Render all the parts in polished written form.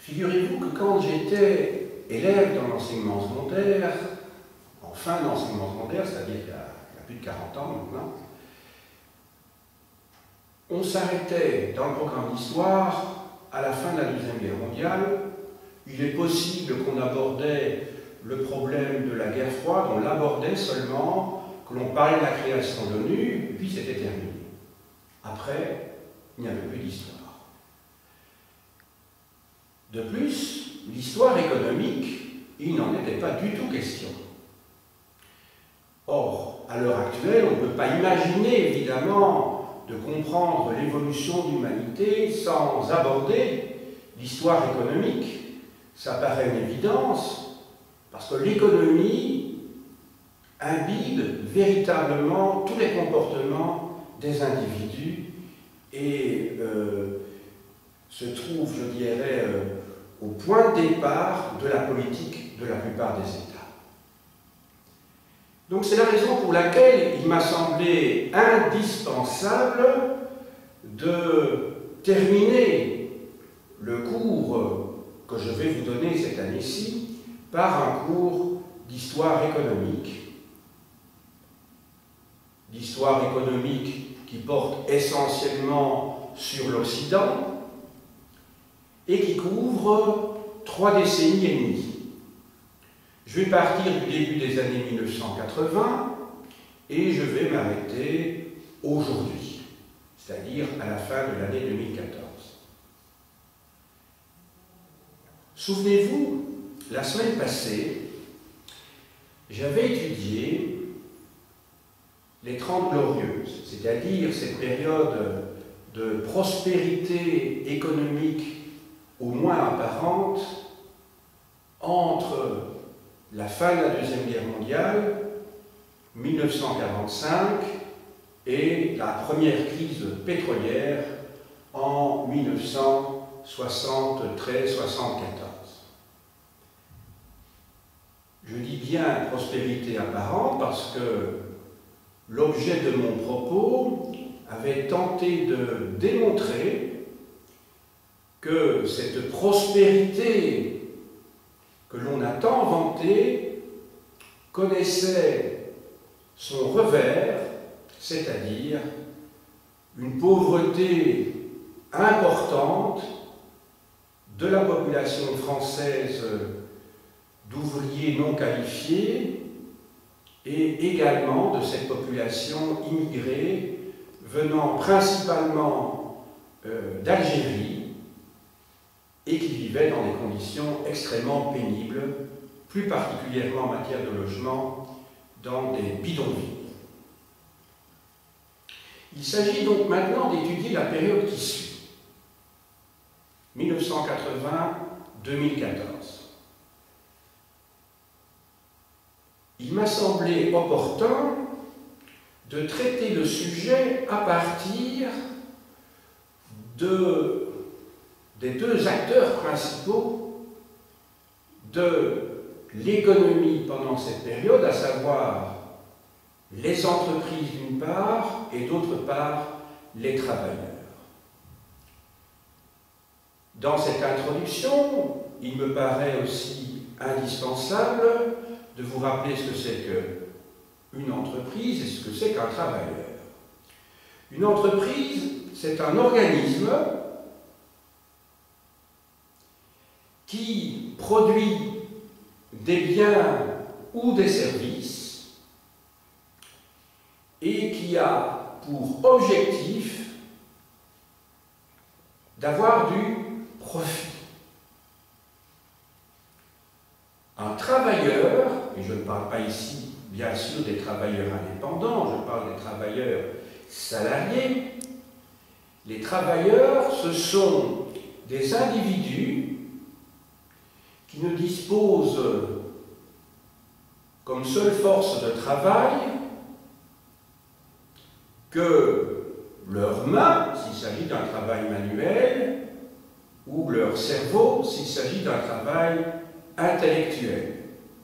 Figurez-vous que quand j'étais élève dans l'enseignement secondaire, en fin d'enseignement secondaire, c'est-à-dire il y a plus de 40 ans maintenant, on s'arrêtait dans le programme d'histoire à la fin de la Deuxième Guerre mondiale. Il est possible qu'on abordait le problème de la guerre froide, on l'abordait seulement, que l'on parlait de la création de l'ONU, et puis c'était terminé. Après, il n'y avait plus d'histoire. De plus, l'histoire économique, il n'en était pas du tout question. Or, à l'heure actuelle, on ne peut pas imaginer, évidemment, de comprendre l'évolution de l'humanité sans aborder l'histoire économique. Ça paraît une évidence, parce que l'économie imbibe véritablement tous les comportements des individus et se trouve, je dirais, au point de départ de la politique de la plupart des États. Donc c'est la raison pour laquelle il m'a semblé indispensable de terminer le cours que je vais vous donner cette année-ci par un cours d'histoire économique. D'histoire économique qui porte essentiellement sur l'Occident et qui couvre 3 décennies et demie. Je vais partir du début des années 1980 et je vais m'arrêter aujourd'hui, c'est-à-dire à la fin de l'année 2014. Souvenez-vous, la semaine passée, j'avais étudié les 30 Glorieuses, c'est-à-dire cette période de prospérité économique au moins apparente entre la fin de la Deuxième Guerre mondiale, 1945, et la première crise pétrolière en 1973-74. Je dis bien prospérité apparente parce que l'objet de mon propos avait tenté de démontrer que cette prospérité que l'on a tant vantée connaissait son revers, c'est-à-dire une pauvreté importante de la population française d'ouvriers non qualifiés et également de cette population immigrée venant principalement d'Algérie et qui vivait dans des conditions extrêmement pénibles, plus particulièrement en matière de logement, dans des bidonvilles. Il s'agit donc maintenant d'étudier la période qui suit, 1980-2014. Il m'a semblé opportun de traiter le sujet à partir des 2 acteurs principaux de l'économie pendant cette période, à savoir les entreprises d'une part et d'autre part les travailleurs. Dans cette introduction, il me paraît aussi indispensable de vous rappeler ce que c'est qu'une entreprise et ce que c'est qu'un travailleur. Une entreprise, c'est un organisme qui produit des biens ou des services et qui a pour objectif d'avoir du profit. Un travailleur, et je ne parle pas ici bien sûr des travailleurs indépendants, je parle des travailleurs salariés. Les travailleurs, ce sont des individus qui ne disposent comme seule force de travail que leurs mains, s'il s'agit d'un travail manuel, ou leur cerveau, s'il s'agit d'un travail intellectuel.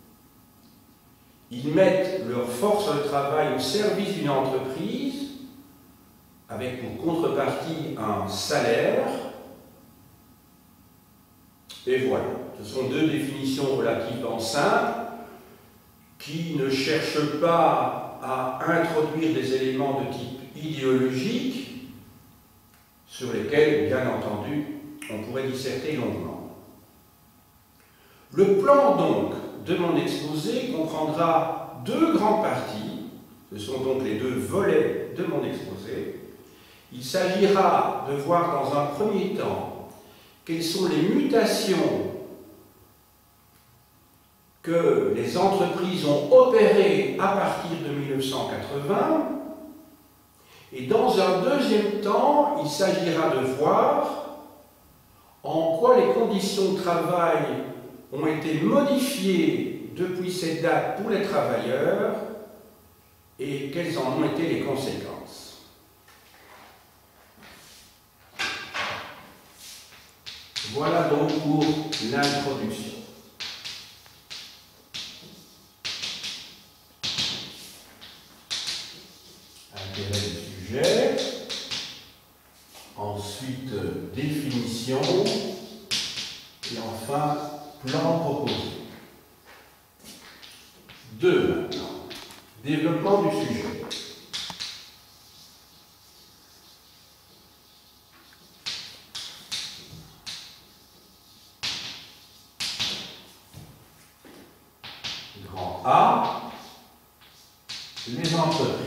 Ils mettent leur force de travail au service d'une entreprise, avec pour contrepartie un salaire, Et voilà, ce sont deux définitions relativement simples qui ne cherchent pas à introduire des éléments de type idéologique sur lesquels, bien entendu, on pourrait disserter longuement. Le plan, donc, de mon exposé comprendra deux grandes parties. Ce sont donc les deux volets de mon exposé. Il s'agira de voir dans un premier temps quelles sont les mutations que les entreprises ont opérées à partir de 1980. Et dans un deuxième temps, il s'agira de voir en quoi les conditions de travail ont été modifiées depuis cette date pour les travailleurs et quelles en ont été les conséquences. Voilà donc pour l'introduction. Intérêt du sujet, ensuite définition, et enfin plan proposé. 2 maintenant. Développement du sujet. Grand A, les entreprises.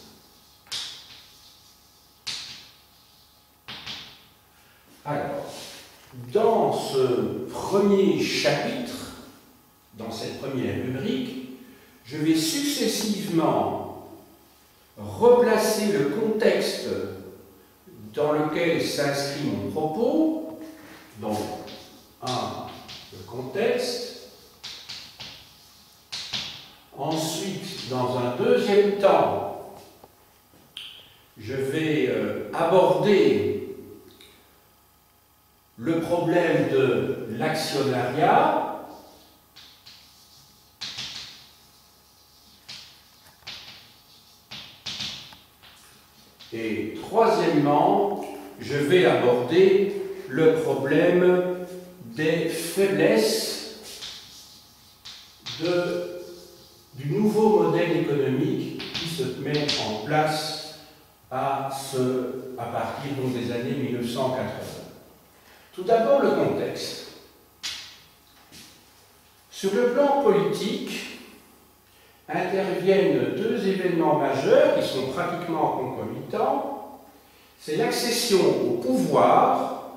Alors, dans ce premier chapitre, dans cette première rubrique, je vais successivement replacer le contexte dans lequel s'inscrit mon propos. Donc, 1, le contexte. Ensuite, dans un deuxième temps, je vais aborder le problème de l'actionnariat. Et troisièmement, je vais aborder le problème des faiblesses du nouveau modèle économique qui se met en place à partir donc des années 1980. Tout d'abord, le contexte. Sur le plan politique, interviennent deux événements majeurs qui sont pratiquement concomitants. C'est l'accession au pouvoir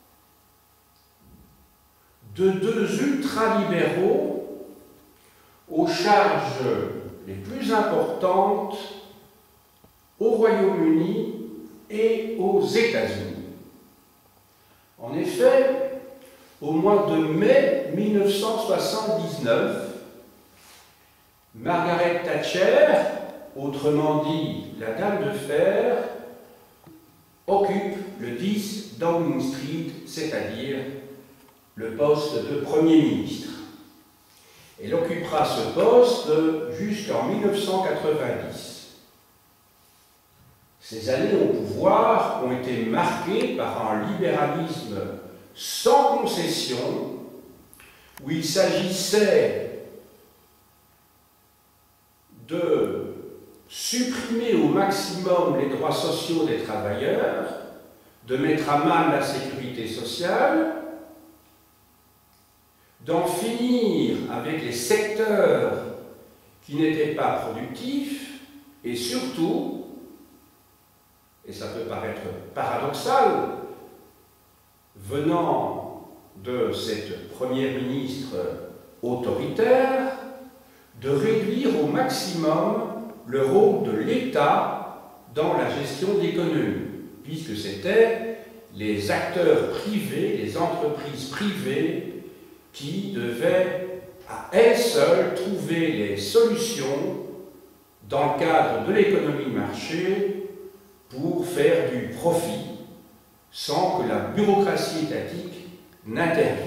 de deux ultralibéraux aux charges les plus importantes au Royaume-Uni et aux États-Unis. En effet, au mois de mai 1979, Margaret Thatcher, autrement dit la Dame de Fer, occupe le 10 Downing Street, c'est-à-dire le poste de Premier ministre. Elle occupera ce poste jusqu'en 1990. Ces années au pouvoir ont été marquées par un libéralisme sans concession, où il s'agissait de supprimer au maximum les droits sociaux des travailleurs, de mettre à mal la sécurité sociale, d'en finir avec les secteurs qui n'étaient pas productifs, et surtout, et ça peut paraître paradoxal, venant de cette première ministre autoritaire, de réduire au maximum le rôle de l'État dans la gestion de l'économie, puisque c'était les acteurs privés, les entreprises privées, qui devaient à elles seules trouver les solutions dans le cadre de l'économie de marché pour faire du profit sans que la bureaucratie étatique n'intervienne.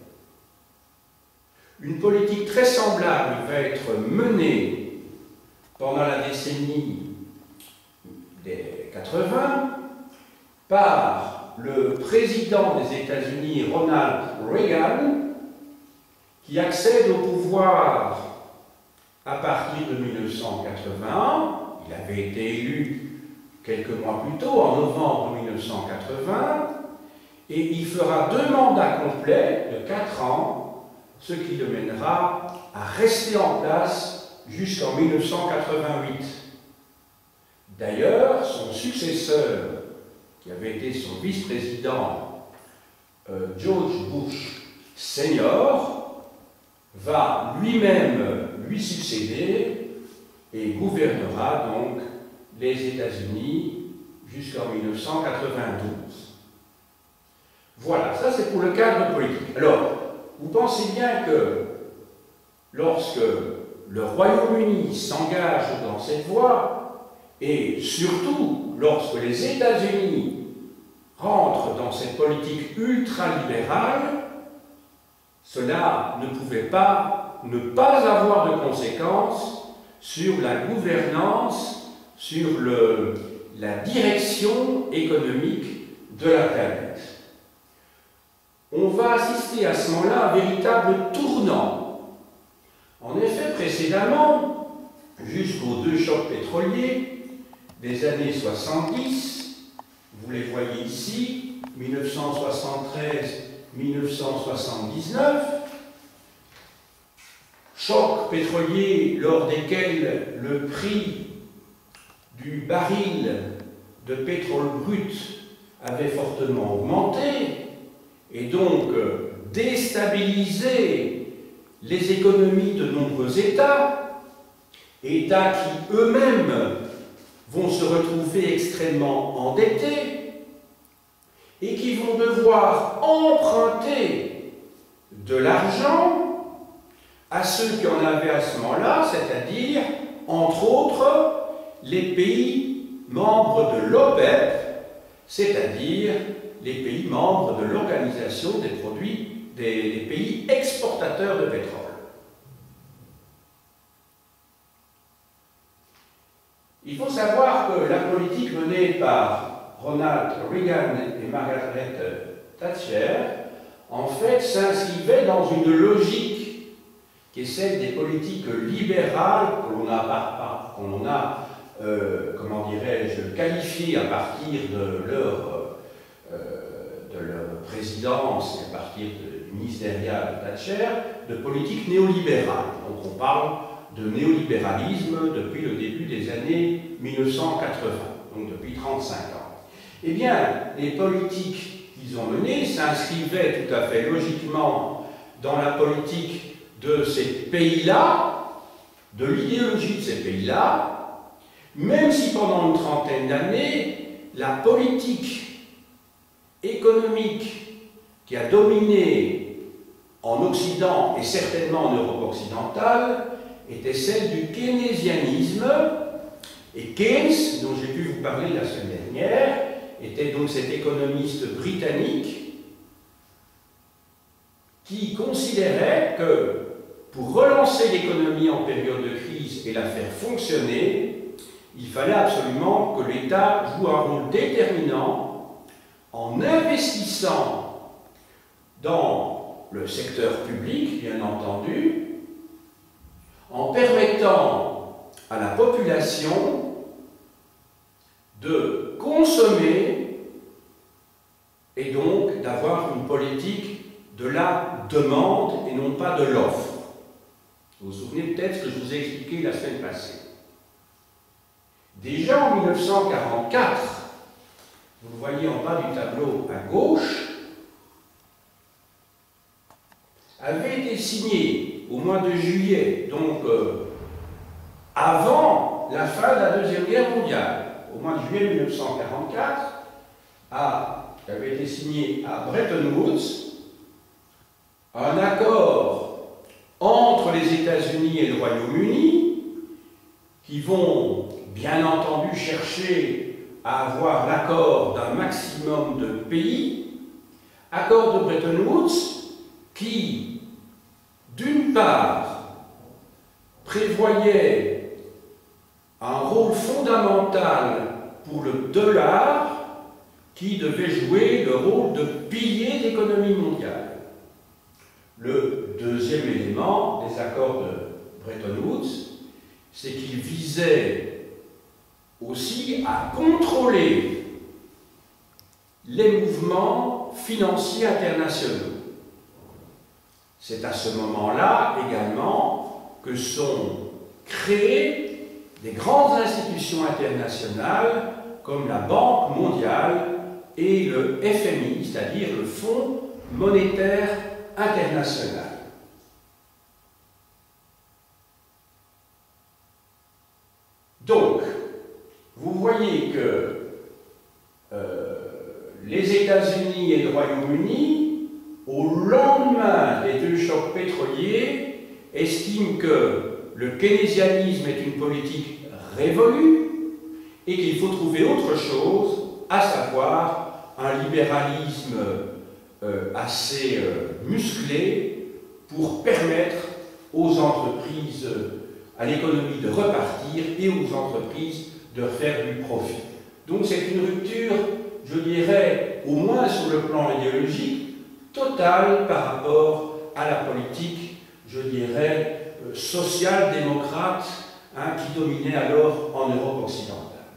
Une politique très semblable va être menée pendant la décennie des 80 par le président des États-Unis, Ronald Reagan, qui accède au pouvoir à partir de 1981. Il avait été élu quelques mois plus tôt, en novembre 1980, et il fera 2 mandats complets de 4 ans, ce qui le mènera à rester en place jusqu'en 1988. D'ailleurs, son successeur, qui avait été son vice-président, George Bush Senior, va lui-même lui succéder et gouvernera donc les États-Unis jusqu'en 1992. Voilà, ça c'est pour le cadre politique. Alors, vous pensez bien que lorsque le Royaume-Uni s'engage dans cette voie, et surtout lorsque les États-Unis rentrent dans cette politique ultralibérale, cela ne pouvait pas ne pas avoir de conséquences sur la gouvernance, sur la direction économique de la planète. On va assister à ce moment-là à un véritable tournant. En effet, précédemment, jusqu'aux 2 chocs pétroliers des années 70, vous les voyez ici, 1973-1979, chocs pétroliers lors desquels le prix du baril de pétrole brut avait fortement augmenté et donc déstabilisé les économies de nombreux États, États qui eux-mêmes vont se retrouver extrêmement endettés et qui vont devoir emprunter de l'argent à ceux qui en avaient à ce moment-là, c'est-à-dire, entre autres, les pays membres de l'OPEP, c'est-à-dire les pays membres de l'Organisation des pays exportateurs de pétrole. Il faut savoir que la politique menée par Ronald Reagan et Margaret Thatcher, en fait, s'inscrivait dans une logique qui est celle des politiques libérales que l'on a, comment dirais-je, qualifiées à partir de leur présidence et à partir du ministériat de Thatcher, de politique néolibérale. Donc on parle de néolibéralisme depuis le début des années 1980, donc depuis 35 ans. Eh bien, les politiques qu'ils ont menées s'inscrivaient tout à fait logiquement dans la politique de ces pays-là, de l'idéologie de ces pays-là, même si pendant une trentaine d'années, la politique économique qui a dominé en Occident et certainement en Europe occidentale était celle du keynésianisme, et Keynes, dont j'ai pu vous parler la semaine dernière, était donc cet économiste britannique qui considérait que pour relancer l'économie en période de crise et la faire fonctionner, il fallait absolument que l'État joue un rôle déterminant en investissant dans le secteur public, bien entendu, en permettant à la population de consommer et donc d'avoir une politique de la demande et non pas de l'offre. Vous vous souvenez peut-être ce que je vous ai expliqué la semaine passée. Déjà en 1944, vous le voyez en bas du tableau à gauche, avait été signé au mois de juillet, donc avant la fin de la Deuxième Guerre mondiale, au mois de juillet 1944, avait été signé à Bretton Woods un accord entre les États-Unis et le Royaume-Uni qui vont bien entendu chercher à avoir l'accord d'un maximum de pays, accord de Bretton Woods qui, d'une part, prévoyait un rôle fondamental pour le dollar, qui qui devait jouer le rôle de pilier de l'économie mondiale. Le deuxième élément des accords de Bretton Woods, c'est qu'ils visaient aussi à contrôler les mouvements financiers internationaux. C'est à ce moment-là également que sont créées des grandes institutions internationales comme la Banque mondiale et le FMI, c'est-à-dire le Fonds monétaire international. Donc, vous voyez que les États-Unis et le Royaume-Uni, au lendemain des deux chocs pétroliers, estiment que le keynésianisme est une politique révolue et qu'il faut trouver autre chose, à savoir un libéralisme assez musclé pour permettre aux entreprises, à l'économie de repartir et aux entreprises de faire du profit. Donc c'est une rupture, je dirais, au moins sur le plan idéologique, totale par rapport à la politique, je dirais, social-démocrate qui dominait alors en Europe occidentale.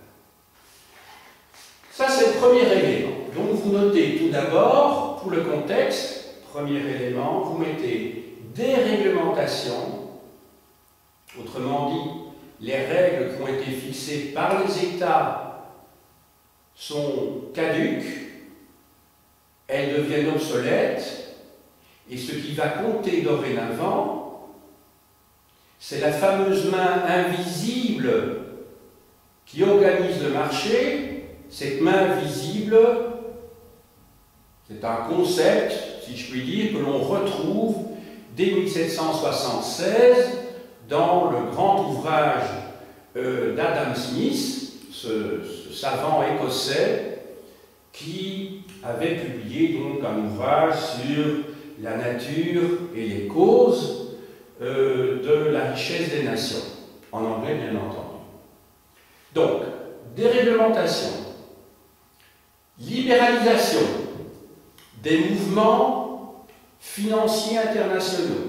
Ça, c'est le premier élément. Donc vous notez tout d'abord, pour le contexte, premier élément, vous mettez déréglementation, autrement dit, les règles qui ont été fixées par les États sont caduques, elles deviennent obsolètes, et ce qui va compter dorénavant, c'est la fameuse main invisible qui organise le marché. Cette main invisible, c'est un concept, si je puis dire, que l'on retrouve dès 1776 dans le grand ouvrage d'Adam Smith, ce savant écossais qui avait publié donc un ouvrage sur la nature et les causes de la richesse des nations, en anglais bien entendu. Donc, déréglementation, libéralisation des mouvements financiers internationaux,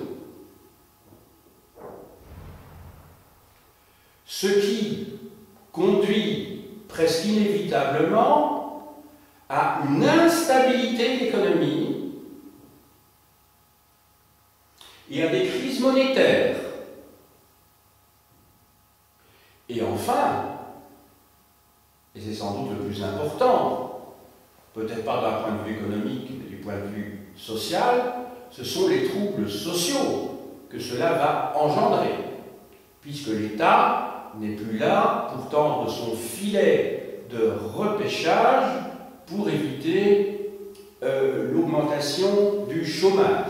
ce qui conduit presque inévitablement à une instabilité de l'économie et à des crises monétaires. Et enfin, et c'est sans doute le plus important, peut-être pas d'un point de vue économique, mais du point de vue social, ce sont les troubles sociaux que cela va engendrer, puisque l'État n'est plus là pour tendre son filet de repêchage pour éviter l'augmentation du chômage.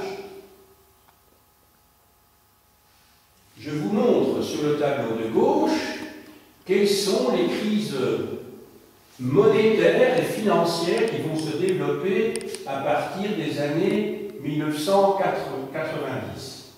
Je vous montre sur le tableau de gauche quelles sont les crises monétaires et financières qui vont se développer à partir des années 1990.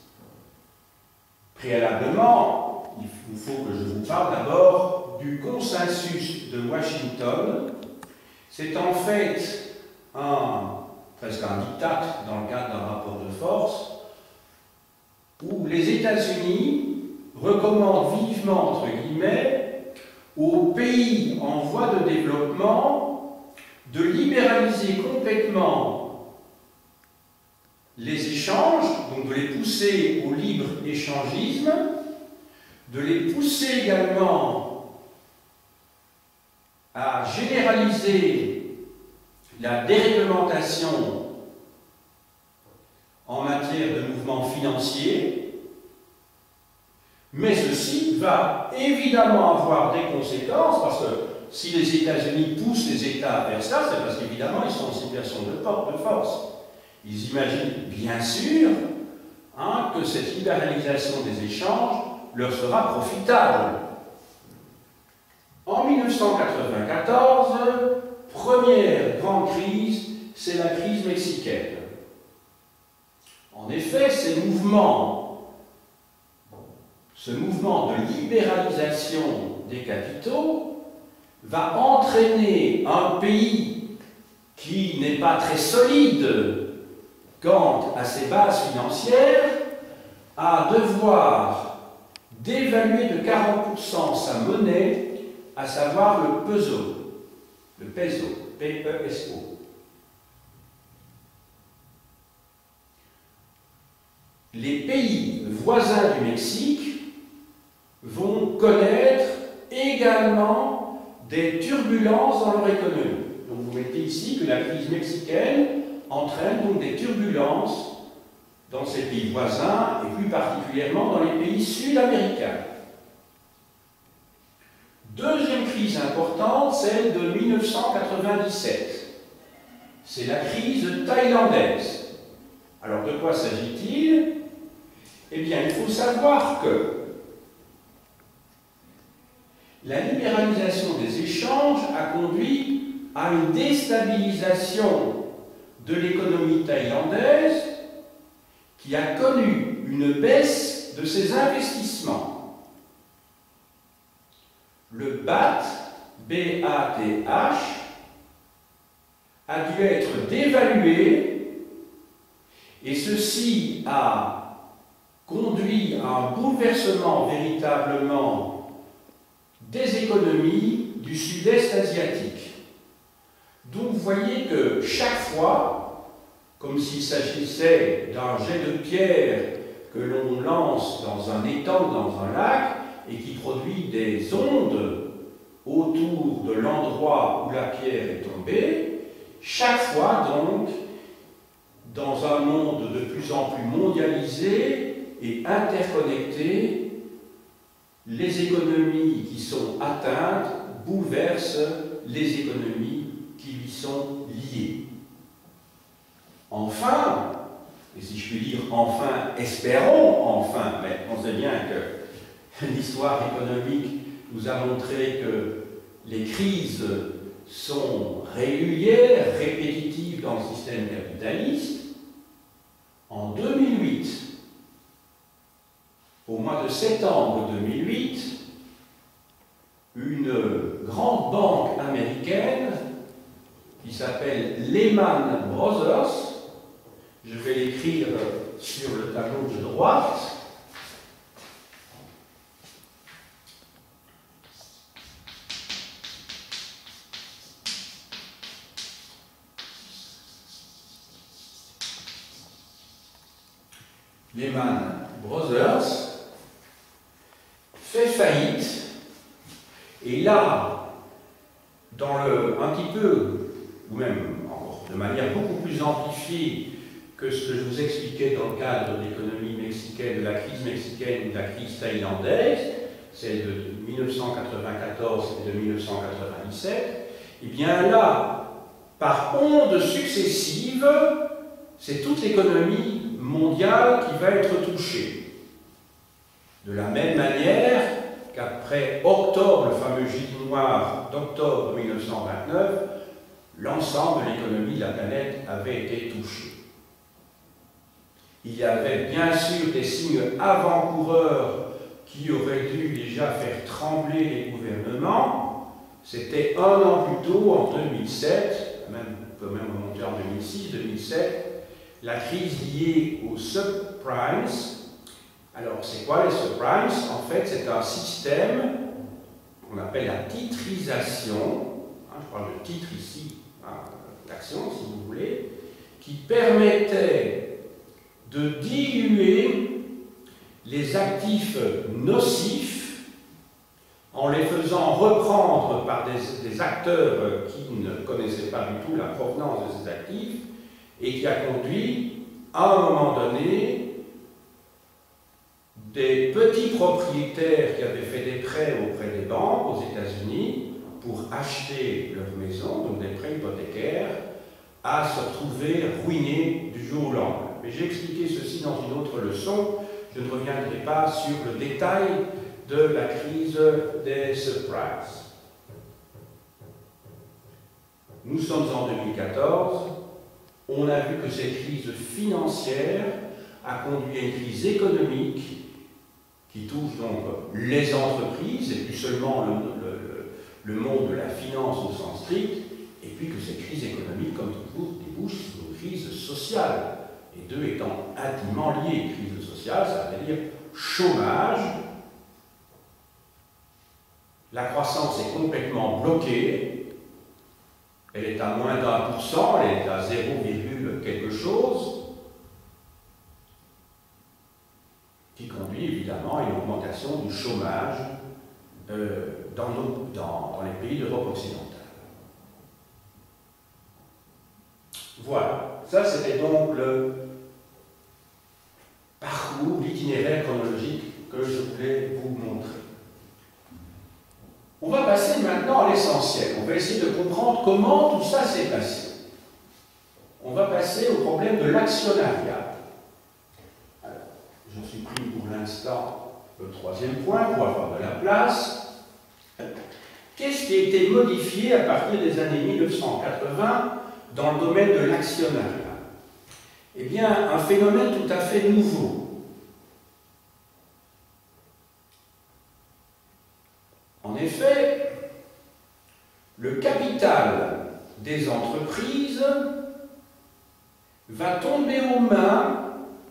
Préalablement, il faut que je vous parle d'abord du consensus de Washington. C'est en fait presque un diktat dans le cadre d'un rapport de force où les États-Unis recommandent vivement, entre guillemets, aux pays en voie de développement de libéraliser complètement les échanges, donc de les pousser au libre-échangisme, de les pousser également à généraliser la déréglementation en matière de mouvements financiers, mais ceci va évidemment avoir des conséquences, parce que si les États-Unis poussent les États vers ça, c'est parce qu'évidemment ils sont en situation de force. Ils imaginent bien sûr que cette libéralisation des échanges leur sera profitable. En 1994, première grande crise, c'est la crise mexicaine. En effet, ce mouvement de libéralisation des capitaux va entraîner un pays qui n'est pas très solide quant à ses bases financières, à devoir dévaluer de 40% sa monnaie, à savoir le peso, P-E-S-O. Les pays voisins du Mexique vont connaître également des turbulences dans leur économie. Donc vous mettez ici que la crise mexicaine entraîne donc des turbulences dans ces pays voisins et plus particulièrement dans les pays sud-américains. Deuxième crise importante, celle de 1997. C'est la crise thaïlandaise. Alors de quoi s'agit-il? Eh bien, il faut savoir que la libéralisation des échanges a conduit à une déstabilisation de l'économie thaïlandaise qui a connu une baisse de ses investissements. Le BAT, B-A-T-H, a dû être dévalué et ceci a conduit à un bouleversement véritablement des économies du sud-est asiatique. Donc vous voyez que chaque fois, comme s'il s'agissait d'un jet de pierre que l'on lance dans un étang, dans un lac, et qui produit des ondes autour de l'endroit où la pierre est tombée, chaque fois donc, dans un monde de plus en plus mondialisé et interconnecté, les économies qui sont atteintes bouleversent les économies qui lui sont liées. Enfin, et si je puis dire enfin, espérons enfin, mais on sait bien que l'histoire économique nous a montré que les crises sont régulières, répétitives dans le système capitaliste. En 2008, au mois de septembre 2008, une grande banque américaine qui s'appelle Lehman Brothers, je vais l'écrire sur le tableau de droite, Lehman Brothers fait faillite, et là, un petit peu, ou même encore de manière beaucoup plus amplifiée que ce que je vous expliquais dans le cadre de l'économie mexicaine, de la crise mexicaine ou de la crise thaïlandaise, celle de 1994 et de 1997, et bien là, par ondes successives, c'est toute l'économie mondiale qui va être touchée. De la même manière qu'après octobre, le fameux gilet noir d'octobre 1929, l'ensemble de l'économie de la planète avait été touchée. Il y avait bien sûr des signes avant-coureurs qui auraient dû déjà faire trembler les gouvernements. C'était un an plus tôt, en 2007, on peut même remonter en 2006, 2007, la crise liée aux subprimes. Alors, c'est quoi les subprimes? En fait, c'est un système qu'on appelle la titrisation, je parle de titre ici, d'action si vous voulez, qui permettait de diluer les actifs nocifs en les faisant reprendre par des acteurs qui ne connaissaient pas du tout la provenance de ces actifs, et qui a conduit, à un moment donné, des petits propriétaires qui avaient fait des prêts auprès des banques aux États-Unis pour acheter leur maison, donc des prêts hypothécaires, à se retrouver ruinés du jour au lendemain. Mais j'ai expliqué ceci dans une autre leçon, je ne reviendrai pas sur le détail de la crise des subprimes. Nous sommes en 2014. On a vu que cette crise financière a conduit à une crise économique qui touche donc les entreprises, et plus seulement le monde de la finance au sens strict, et puis que cette crise économique économique, comme toujours, débouche sur une crise sociale. Les deux étant intimement liés. Crise sociale, ça veut dire chômage. La croissance est complètement bloquée. Elle est à moins d'1%, elle est à 0, quelque chose, qui conduit évidemment à une augmentation du chômage dans les pays d'Europe occidentale. Voilà, ça c'était donc le parcours, l'itinéraire chronologique que je voulais vous montrer. On va passer maintenant à l'essentiel. On va essayer de comprendre comment tout ça s'est passé. On va passer au problème de l'actionnariat. Alors, j'en suis pris pour l'instant le troisième point pour avoir de la place. Qu'est-ce qui a été modifié à partir des années 1980 dans le domaine de l'actionnariat? Eh bien, un phénomène tout à fait nouveau. En effet, le capital des entreprises va tomber aux mains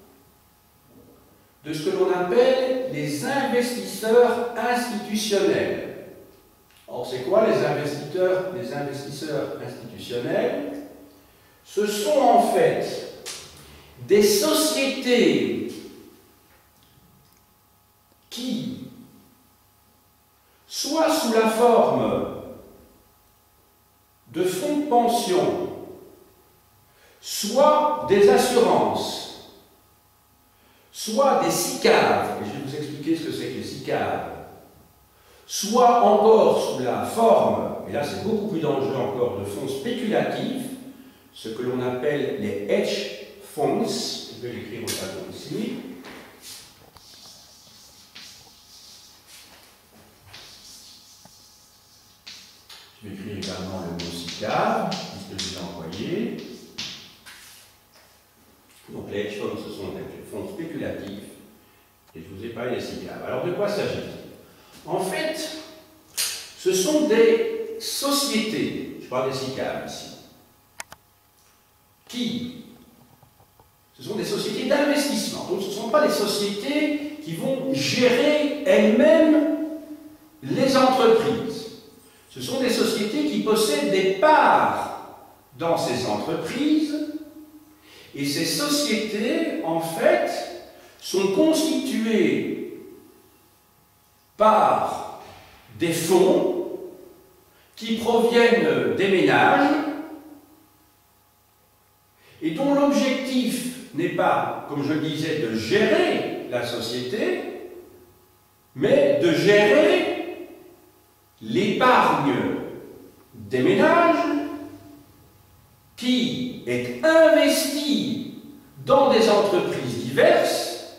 de ce que l'on appelle les investisseurs institutionnels. Or, c'est quoi les investisseurs institutionnels? Ce sont en fait des sociétés qui, soit sous la forme de fonds de pension, soit des assurances, soit des SICAV, et je vais vous expliquer ce que c'est que les SICAV, soit encore sous la forme, et là c'est beaucoup plus dangereux encore, de fonds spéculatifs, ce que l'on appelle les hedge funds, je vais l'écrire au tableau ici. Je vais écrire également le mot SICAV, puisque je l'ai envoyé. Donc les hedge funds, ce sont des fonds spéculatifs, et je vous ai parlé des SICAV. Alors de quoi s'agit-il? En fait, ce sont des sociétés, je parle des SICAV ici, ce sont des sociétés d'investissement. Donc ce ne sont pas des sociétés qui vont gérer elles-mêmes les entreprises. Ce sont des sociétés qui possèdent des parts dans ces entreprises, et ces sociétés, en fait, sont constituées par des fonds qui proviennent des ménages et dont l'objectif n'est pas, comme je le disais, de gérer la société, mais de gérer l'épargne des ménages qui est investie dans des entreprises diverses.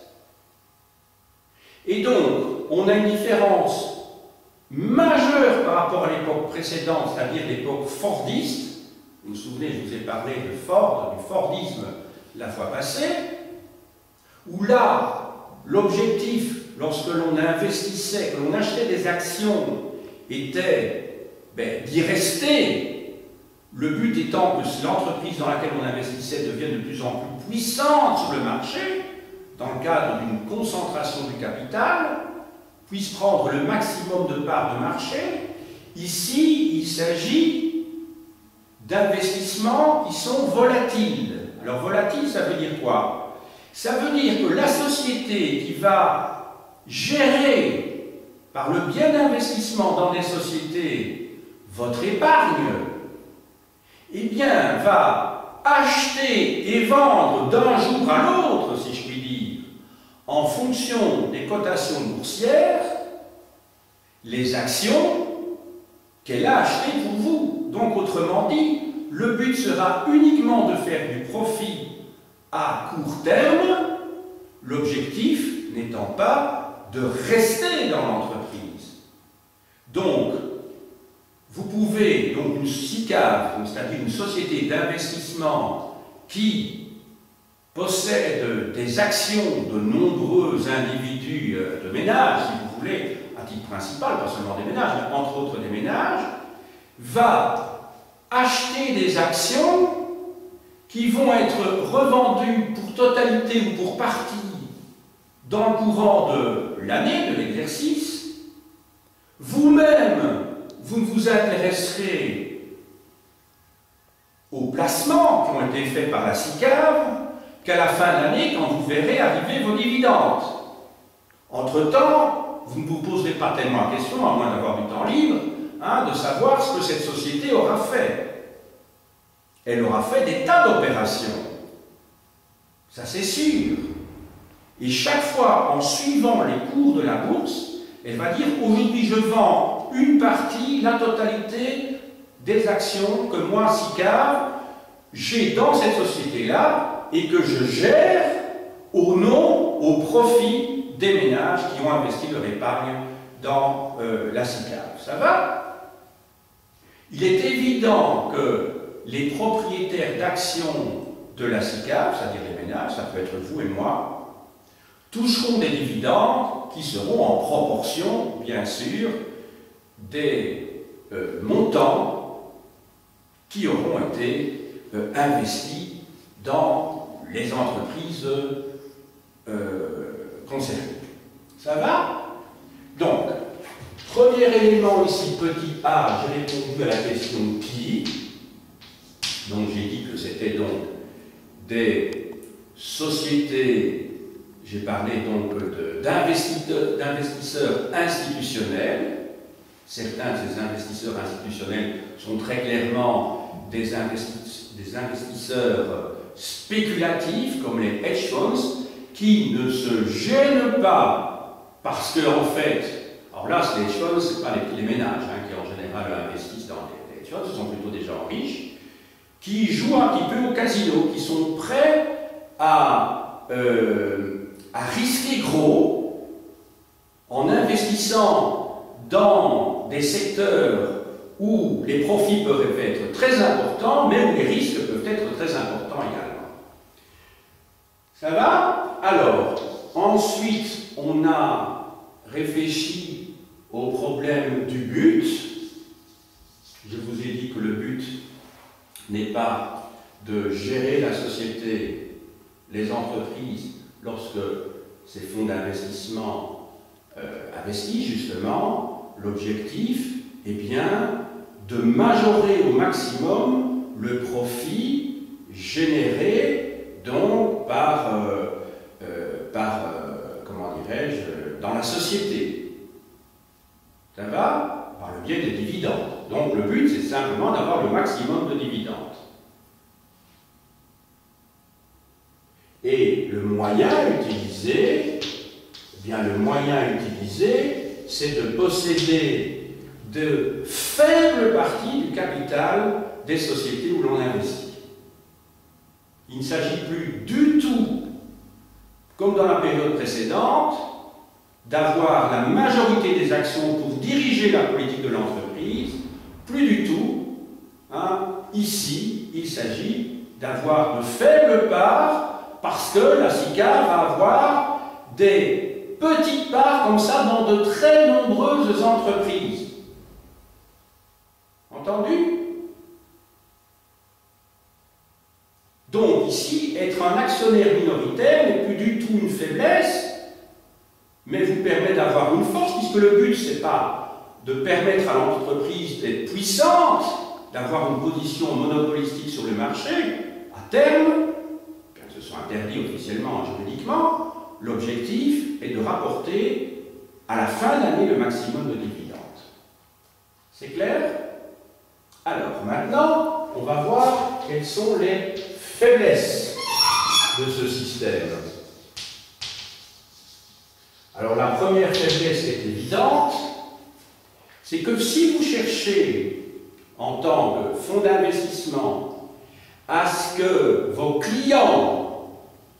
Et donc, on a une différence majeure par rapport à l'époque précédente, c'est-à-dire l'époque fordiste. Vous vous souvenez, je vous ai parlé de Ford, du Fordisme la fois passée, où là, l'objectif, lorsque l'on investissait, que l'on achetait des actions, était d'y rester. Le but étant que l'entreprise dans laquelle on investissait devienne de plus en plus puissante sur le marché, dans le cadre d'une concentration du capital, puisse prendre le maximum de parts de marché. Ici, il s'agit d'investissements qui sont volatiles. Alors, volatile, ça veut dire quoi? Ça veut dire que la société qui va gérer, par le biais d'investissement dans des sociétés, votre épargne, eh bien, va acheter et vendre d'un jour à l'autre, si je puis dire, en fonction des cotations boursières, les actions qu'elle a achetées pour vous. Donc, autrement dit, le but sera uniquement de faire du profit à court terme, l'objectif n'étant pas de rester dans l'entreprise. Donc, vous pouvez, donc une SICAV, c'est-à-dire une société d'investissement qui possède des actions de nombreux individus de ménages, si vous voulez, à titre principal, pas seulement des ménages, mais entre autres des ménages, va acheter des actions qui vont être revendues pour totalité ou pour partie dans le courant de l'année, de l'exercice. Vous-même, vous ne vous intéresserez aux placements qui ont été faits par la SICAV qu'à la fin de l'année, quand vous verrez arriver vos dividendes. Entre-temps, vous ne vous poserez pas tellement la question, à moins d'avoir du temps libre, de savoir ce que cette société aura fait. Elle aura fait des tas d'opérations. Ça, c'est sûr. Et chaque fois, en suivant les cours de la bourse, elle va dire aujourd'hui je vends une partie, la totalité des actions que moi, SICAV, j'ai dans cette société-là et que je gère au nom, au profit des ménages qui ont investi leur épargne dans la SICAV. Ça va? Il est évident que les propriétaires d'actions de la SICAV, c'est-à-dire les ménages, ça peut être vous et moi, toucheront des dividendes qui seront en proportion, bien sûr, des montants qui auront été investis dans les entreprises concernées. Ça va? Donc, premier élément ici, petit a, j'ai répondu à la question qui. Donc j'ai dit que c'était donc des sociétés. J'ai parlé donc d'investisseurs institutionnels. Certains de ces investisseurs institutionnels sont très clairement des investisseurs spéculatifs, comme les hedge funds, qui ne se gênent pas parce que, en fait, alors là, les hedge funds, ce n'est pas les ménages qui en général investissent dans les hedge funds, ce sont plutôt des gens riches qui jouent un petit peu au casino, qui sont prêts à risquer gros en investissant dans des secteurs où les profits peuvent être très importants, mais où les risques peuvent être très importants également. Ça va? Alors, ensuite, on a réfléchi au problème du but. Je vous ai dit que le but n'est pas de gérer la société, les entreprises, lorsque ces fonds d'investissement investissent, justement, l'objectif est bien de majorer au maximum le profit généré donc comment dirais-je, dans la société. Ça va? Par le biais des dividendes. Donc le but, c'est simplement d'avoir le maximum de dividendes. Et le moyen utilisé, c'est de posséder de faibles parties du capital des sociétés où l'on investit. Il ne s'agit plus du tout, comme dans la période précédente, d'avoir la majorité des actions pour diriger la politique de l'entreprise. Plus du tout. Ici, il s'agit d'avoir de faibles parts parce que la SICAV va avoir des petites parts comme ça dans de très nombreuses entreprises. Entendu? Donc ici, être un actionnaire minoritaire n'est plus du tout une faiblesse, mais vous permet d'avoir une force, puisque le but, ce n'est pas de permettre à l'entreprise d'être puissante, d'avoir une position monopolistique sur le marché, à terme, bien que ce soit interdit officiellement et juridiquement, l'objectif est de rapporter à la fin de l'année le maximum de dividendes. C'est clair? Alors maintenant, on va voir quelles sont les faiblesses de ce système. Alors la première faiblesse qui est évidente, c'est que si vous cherchez en tant que fonds d'investissement à ce que vos clients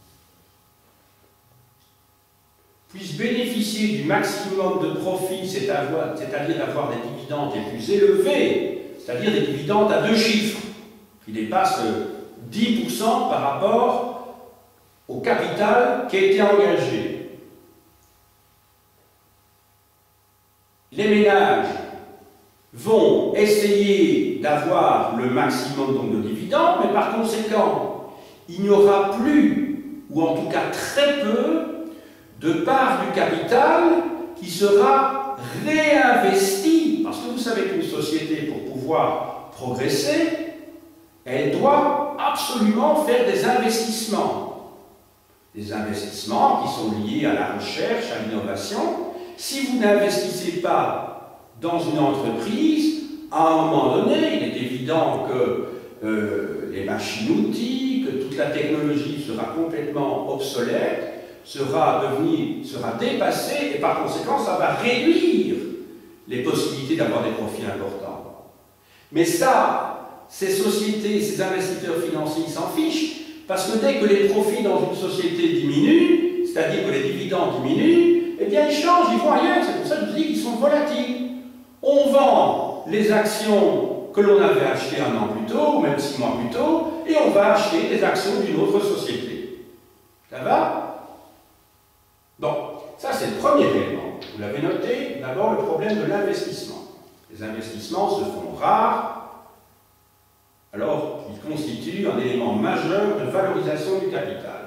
puissent bénéficier du maximum de profit, c'est-à-dire d'avoir des dividendes les plus élevés, c'est-à-dire des dividendes à 2 chiffres, qui dépassent 10% par rapport au capital qui a été engagé. Les ménages vont essayer d'avoir le maximum donc, de dividendes, mais par conséquent, il n'y aura plus, ou en tout cas très peu, de part du capital qui sera réinvestie. Parce que vous savez qu'une société, pour pouvoir progresser, elle doit absolument faire des investissements. Des investissements qui sont liés à la recherche, à l'innovation. Si vous n'investissez pas dans une entreprise, à un moment donné, il est évident que les machines-outils, que toute la technologie sera complètement obsolète, sera dépassée, et par conséquent, ça va réduire les possibilités d'avoir des profits importants. Mais ça, ces sociétés, ces investisseurs financiers, ils s'en fichent, parce que dès que les profits dans une société diminuent, c'est-à-dire que les dividendes diminuent, eh bien ils changent, ils vont ailleurs. C'est pour ça que je vous dis qu'ils sont volatiles. On vend les actions que l'on avait achetées un an plus tôt, ou même 6 mois plus tôt, et on va acheter des actions d'une autre société. Ça va? Bon, ça c'est le premier élément. Vous l'avez noté, d'abord le problème de l'investissement. Les investissements se font rares, alors ils constituent un élément majeur de valorisation du capital.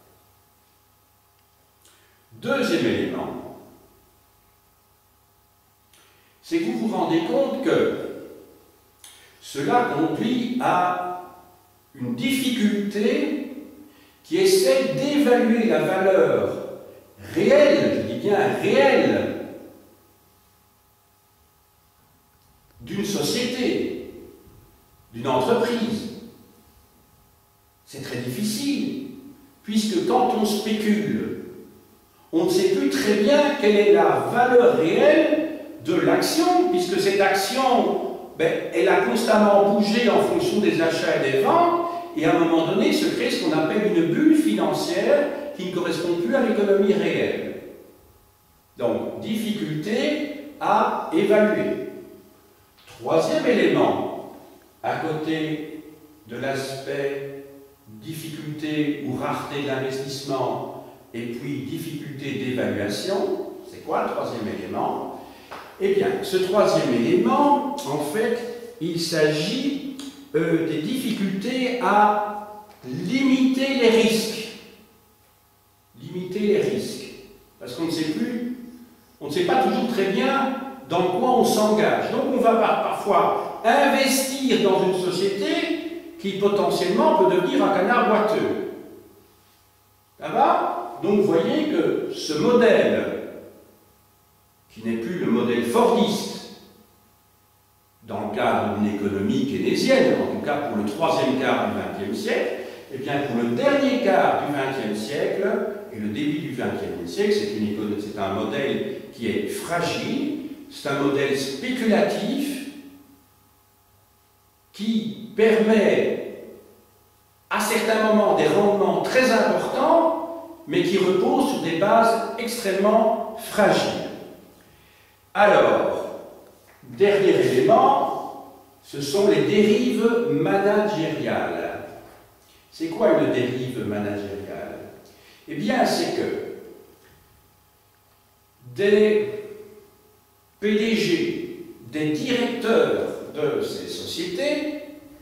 Deuxième élément, c'est que vous vous rendez compte que cela conduit à une difficulté qui essaie d'évaluer la valeur réelle, je dis bien réelle, d'une société, d'une entreprise. C'est très difficile, puisque quand on spécule, on ne sait plus très bien quelle est la valeur réelle de l'action, puisque cette action, elle a constamment bougé en fonction des achats et des ventes, et à un moment donné se crée ce qu'on appelle une bulle financière qui ne correspond plus à l'économie réelle. Donc, difficulté à évaluer. Troisième élément, à côté de l'aspect difficulté ou rareté de l'investissement et puis difficulté d'évaluation, c'est quoi le troisième élément? Eh bien, ce troisième élément, en fait, il s'agit des difficultés à limiter les risques. Limiter les risques. Parce qu'on ne sait plus, on ne sait pas toujours très bien dans quoi on s'engage. Donc on va parfois investir dans une société qui potentiellement peut devenir un canard boiteux. Ça va? Donc vous voyez que ce modèle, qui n'est plus le modèle fordiste, dans le cadre d'une économie keynésienne, en tout cas pour le troisième quart du XXe siècle, eh bien pour le dernier quart du XXe siècle et le début du XXe siècle, c'est un modèle qui est fragile, c'est un modèle spéculatif qui permet à certains moments des rendements très importants, mais qui reposent sur des bases extrêmement fragiles. Alors, dernier élément, ce sont les dérives managériales. C'est quoi une dérive managériale? Eh bien, c'est que des PDG, des directeurs de ces sociétés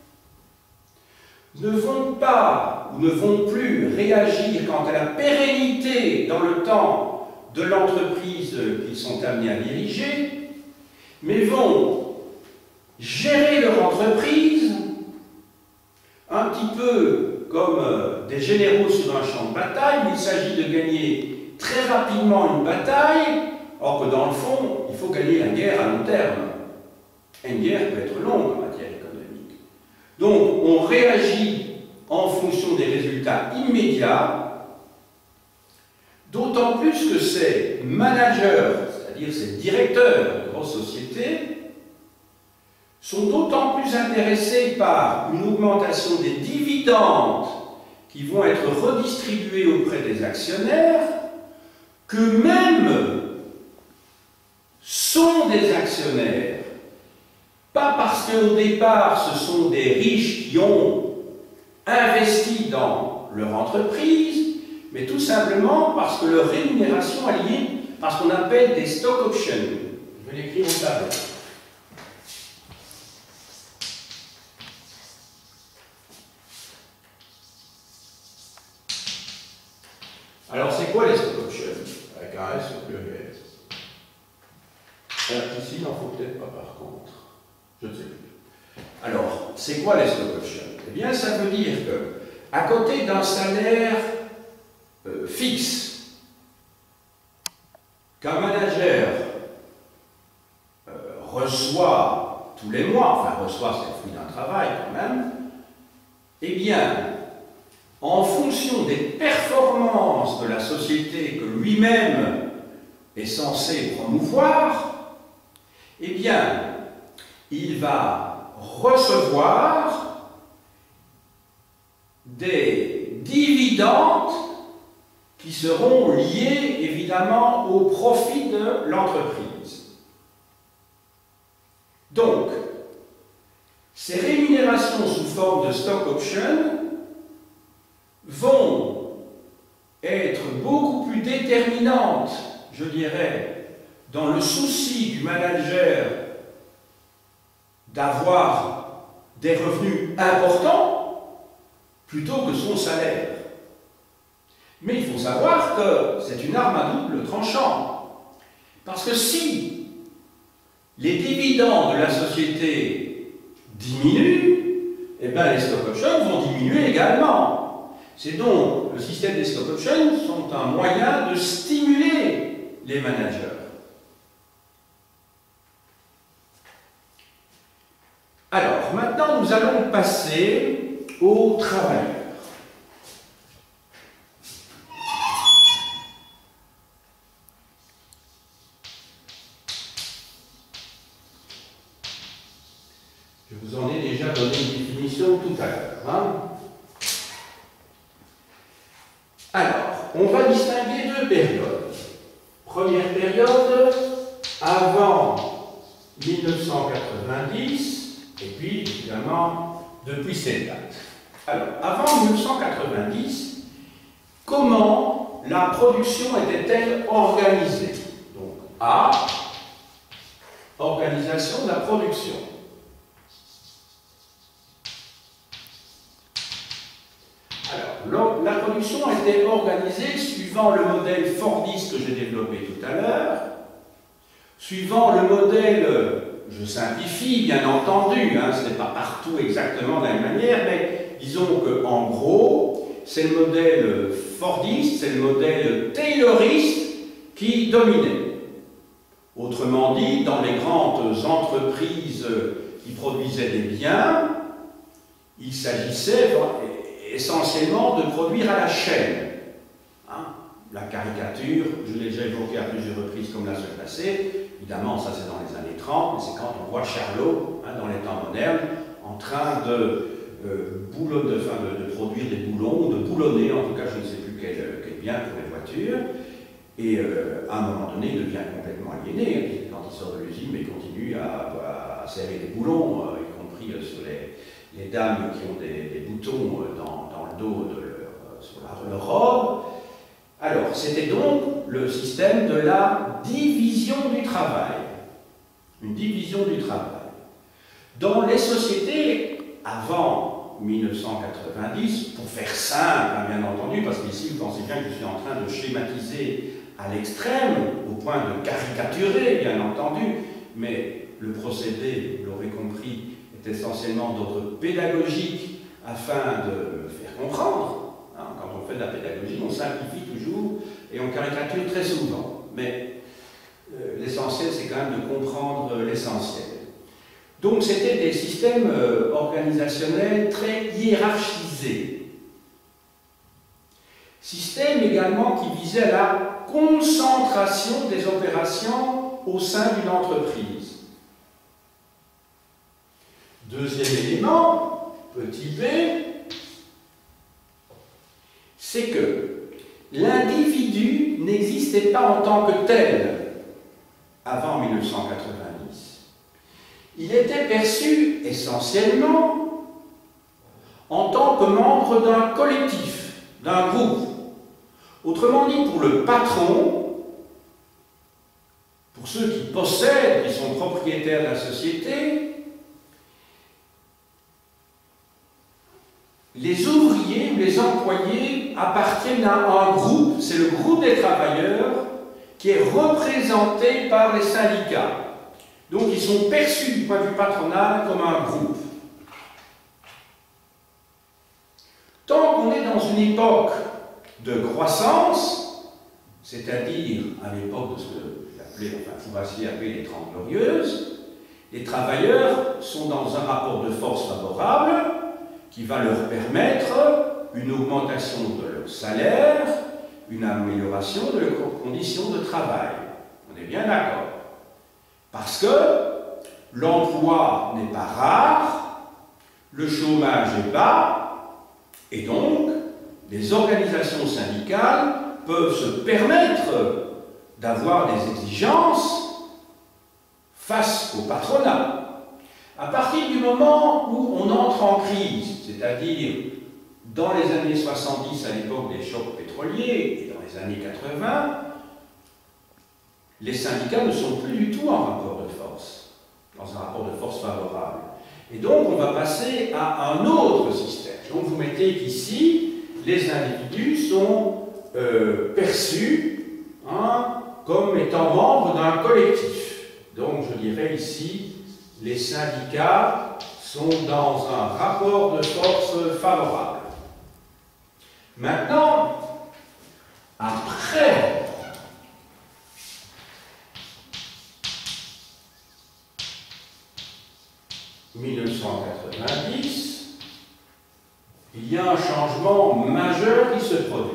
ne vont pas ou ne vont plus réagir quant à la pérennité dans le temps de l'entreprise qu'ils sont amenés à diriger, mais vont gérer leur entreprise un petit peu comme des généraux sur un champ de bataille où il s'agit de gagner très rapidement une bataille, or que dans le fond, il faut gagner la guerre à long terme. Une guerre peut être longue en matière économique. Donc, on réagit en fonction des résultats immédiats, d'autant plus que ces managers, c'est-à-dire ces directeurs de grosses sociétés, sont d'autant plus intéressés par une augmentation des dividendes qui vont être redistribués auprès des actionnaires, qu'eux-mêmes sont des actionnaires. Pas parce qu'au départ, ce sont des riches qui ont investi dans leur entreprise, mais tout simplement parce que leur rémunération est liée à ce qu'on appelle des stock options. Je vais l'écrire au tableau. Alors, c'est quoi les stock options? Avec un S au pluriel. Ici, il n'en faut peut-être pas par contre. Je ne sais plus. Alors, c'est quoi les stock options? Eh bien, ça veut dire que, à côté d'un salaire fixe, qu'un manager reçoit tous les mois, enfin reçoit, c'est le fruit d'un travail quand même, eh bien, en fonction des performances de la société que lui-même est censé promouvoir, eh bien, il va recevoir des dividendes qui seront liés évidemment au profit de l'entreprise. Donc, ces rémunérations sous forme de stock option vont être beaucoup plus déterminantes, je dirais, dans le souci du manager d'avoir des revenus importants plutôt que son salaire. Mais il faut savoir que c'est une arme à double tranchant. Parce que si les dividendes de la société diminuent, eh bien les stock options vont diminuer également. C'est donc, le système des stock options sont un moyen de stimuler les managers. Alors, maintenant nous allons passer aux travailleurs. Je vous en ai déjà donné une définition tout à l'heure. Hein? Alors, on va distinguer deux périodes. Première période, avant 1990, et puis, évidemment, depuis cette date. Alors, avant 1990, comment la production était-elle organisée? Donc, A, organisation de la production. Alors, la production était organisée suivant le modèle Fordiste que j'ai développé tout à l'heure, suivant le modèle, je simplifie bien entendu, hein, ce n'est pas partout exactement de la même manière, mais disons qu'en gros, c'est le modèle Fordiste, c'est le modèle tayloriste qui dominait. Autrement dit, dans les grandes entreprises qui produisaient des biens, il s'agissait essentiellement de produire à la chaîne. Hein? La caricature, je l'ai déjà évoqué à plusieurs reprises comme la semaine passée, évidemment ça c'est dans les années 30, mais c'est quand on voit Charlot, hein, dans les temps modernes, en train de produire des boulons, de boulonner, en tout cas je ne sais plus quel bien pour les voitures, et à un moment donné il devient complètement aliéné, quand il sort de l'usine, mais il continue à serrer des boulons, y compris sur les dames qui ont des boutons dans le dos sur leur robe. Alors, c'était donc le système de la division du travail. Une division du travail. Dans les sociétés avant 1990, pour faire simple, bien entendu, parce qu'ici, vous pensez bien que je suis en train de schématiser à l'extrême, au point de caricaturer, bien entendu, mais le procédé, vous l'aurez compris, essentiellement d'ordre pédagogique afin de faire comprendre. Hein, quand on fait de la pédagogie, on simplifie toujours et on caricature très souvent. Mais l'essentiel, c'est quand même de comprendre l'essentiel. Donc, c'était des systèmes organisationnels très hiérarchisés. Système également qui visait à la concentration des opérations au sein d'une entreprise. Deuxième élément, petit b, c'est que l'individu n'existait pas en tant que tel avant 1990. Il était perçu essentiellement en tant que membre d'un collectif, d'un groupe. Autrement dit, pour le patron, pour ceux qui possèdent, qui sont propriétaires de la société, les ouvriers ou les employés appartiennent à un groupe, c'est le groupe des travailleurs qui est représenté par les syndicats. Donc ils sont perçus du point de vue patronal comme un groupe. Tant qu'on est dans une époque de croissance, c'est-à-dire à l'époque de ce que Fourassier appelait les 30 Glorieuses, les travailleurs sont dans un rapport de force favorable qui va leur permettre une augmentation de leur salaire, une amélioration de leurs conditions de travail. On est bien d'accord. Parce que l'emploi n'est pas rare, le chômage est bas, et donc les organisations syndicales peuvent se permettre d'avoir des exigences face au patronat. À partir du moment où on entre en crise, c'est-à-dire dans les années 70 à l'époque des chocs pétroliers et dans les années 80, les syndicats ne sont plus du tout en rapport de force, dans un rapport de force favorable. Et donc on va passer à un autre système. Donc vous mettez qu'ici, les individus sont perçus comme étant membres d'un collectif. Donc je dirais ici, les syndicats sont dans un rapport de force favorable. Maintenant, après « 1990, il y a un changement majeur qui se produit.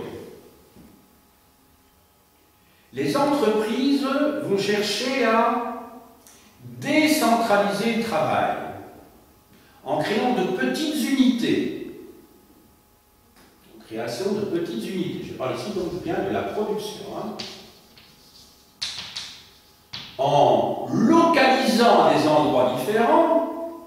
Les entreprises vont chercher à décentraliser le travail en créant de petites unités. Création de petites unités. Je parle ici donc bien de la production. En localisant à des endroits différents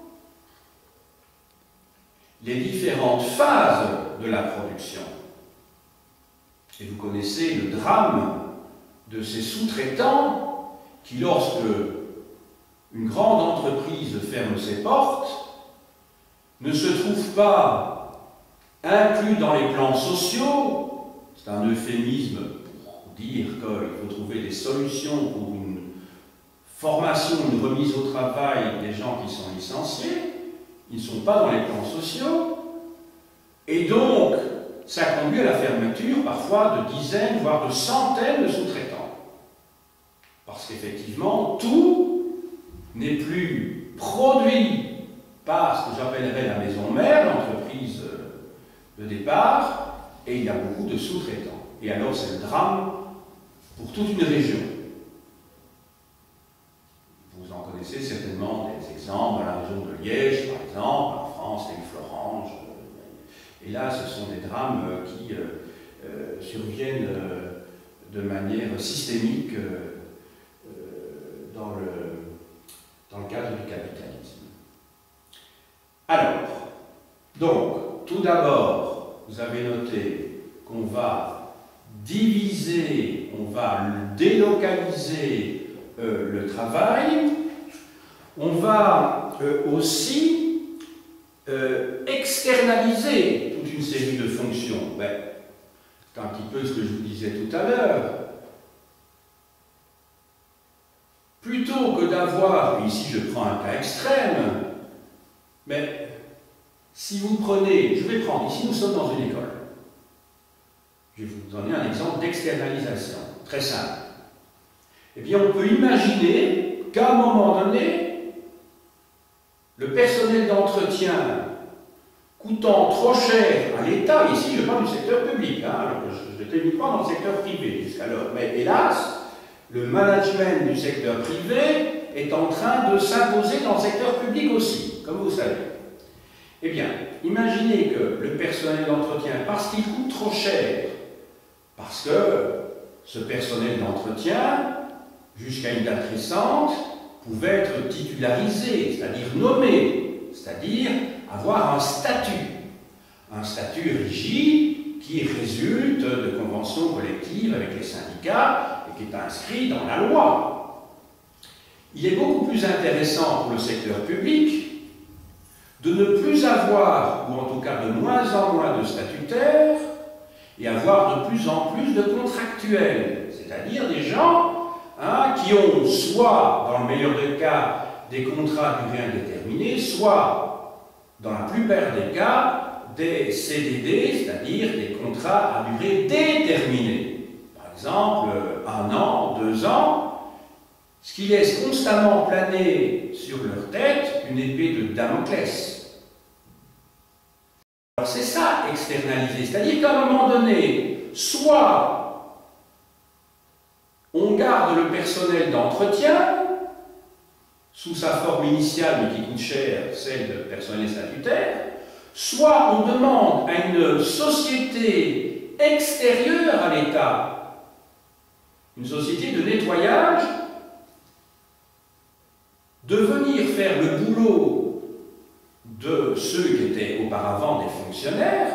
les différentes phases de la production. Et vous connaissez le drame de ces sous-traitants qui, lorsque une grande entreprise ferme ses portes, ne se trouvent pas inclus dans les plans sociaux. C'est un euphémisme pour dire qu'il faut trouver des solutions pour une formation, une remise au travail des gens qui sont licenciés. Ils ne sont pas dans les plans sociaux, et donc ça conduit à la fermeture parfois de dizaines, voire de centaines de sous-traitants. Parce qu'effectivement, tout n'est plus produit par ce que j'appellerais la maison mère, l'entreprise de départ, et il y a beaucoup de sous-traitants. Et alors c'est le drame pour toute une région. Vous en connaissez certainement des exemples dans la région de Liège, par exemple, en France, et Florange. Et là, ce sont des drames qui surviennent de manière systémique dans le cadre du capitalisme. Alors, donc, tout d'abord, vous avez noté qu'on va diviser, on va délocaliser le travail, on va aussi externaliser toute une série de fonctions. C'est un petit peu ce que je vous disais tout à l'heure. Plutôt que d'avoir, ici je prends un cas extrême, mais si vous prenez, je vais prendre, ici nous sommes dans une école. Je vais vous donner un exemple d'externalisation, très simple. Eh bien, on peut imaginer qu'à un moment donné, le personnel d'entretien coûtant trop cher à l'État, ici je parle du secteur public, alors j'étais uniquement dans le secteur privé jusqu'alors, mais hélas, le management du secteur privé est en train de s'imposer dans le secteur public aussi, comme vous savez. Eh bien, imaginez que le personnel d'entretien, parce qu'il coûte trop cher, parce que ce personnel d'entretien, jusqu'à une date récente, pouvait être titularisé, c'est-à-dire nommé, c'est-à-dire avoir un statut rigide qui résulte de conventions collectives avec les syndicats et qui est inscrit dans la loi. Il est beaucoup plus intéressant pour le secteur public de ne plus avoir, ou en tout cas de moins en moins de statutaires, et avoir de plus en plus de contractuels, c'est-à-dire des gens qui ont soit, dans le meilleur des cas, des contrats à durée indéterminée, soit, dans la plupart des cas, des CDD, c'est-à-dire des contrats à durée déterminée. Par exemple, 1 an, 2 ans, ce qui laisse constamment planer sur leur tête une épée de Damoclès. Alors c'est ça, externaliser, c'est-à-dire qu'à un moment donné, soit on garde le personnel d'entretien, sous sa forme initiale, mais qui coûte cher, celle de personnel statutaire, soit on demande à une société extérieure à l'État, une société de nettoyage, de venir faire le boulot de ceux qui étaient auparavant des fonctionnaires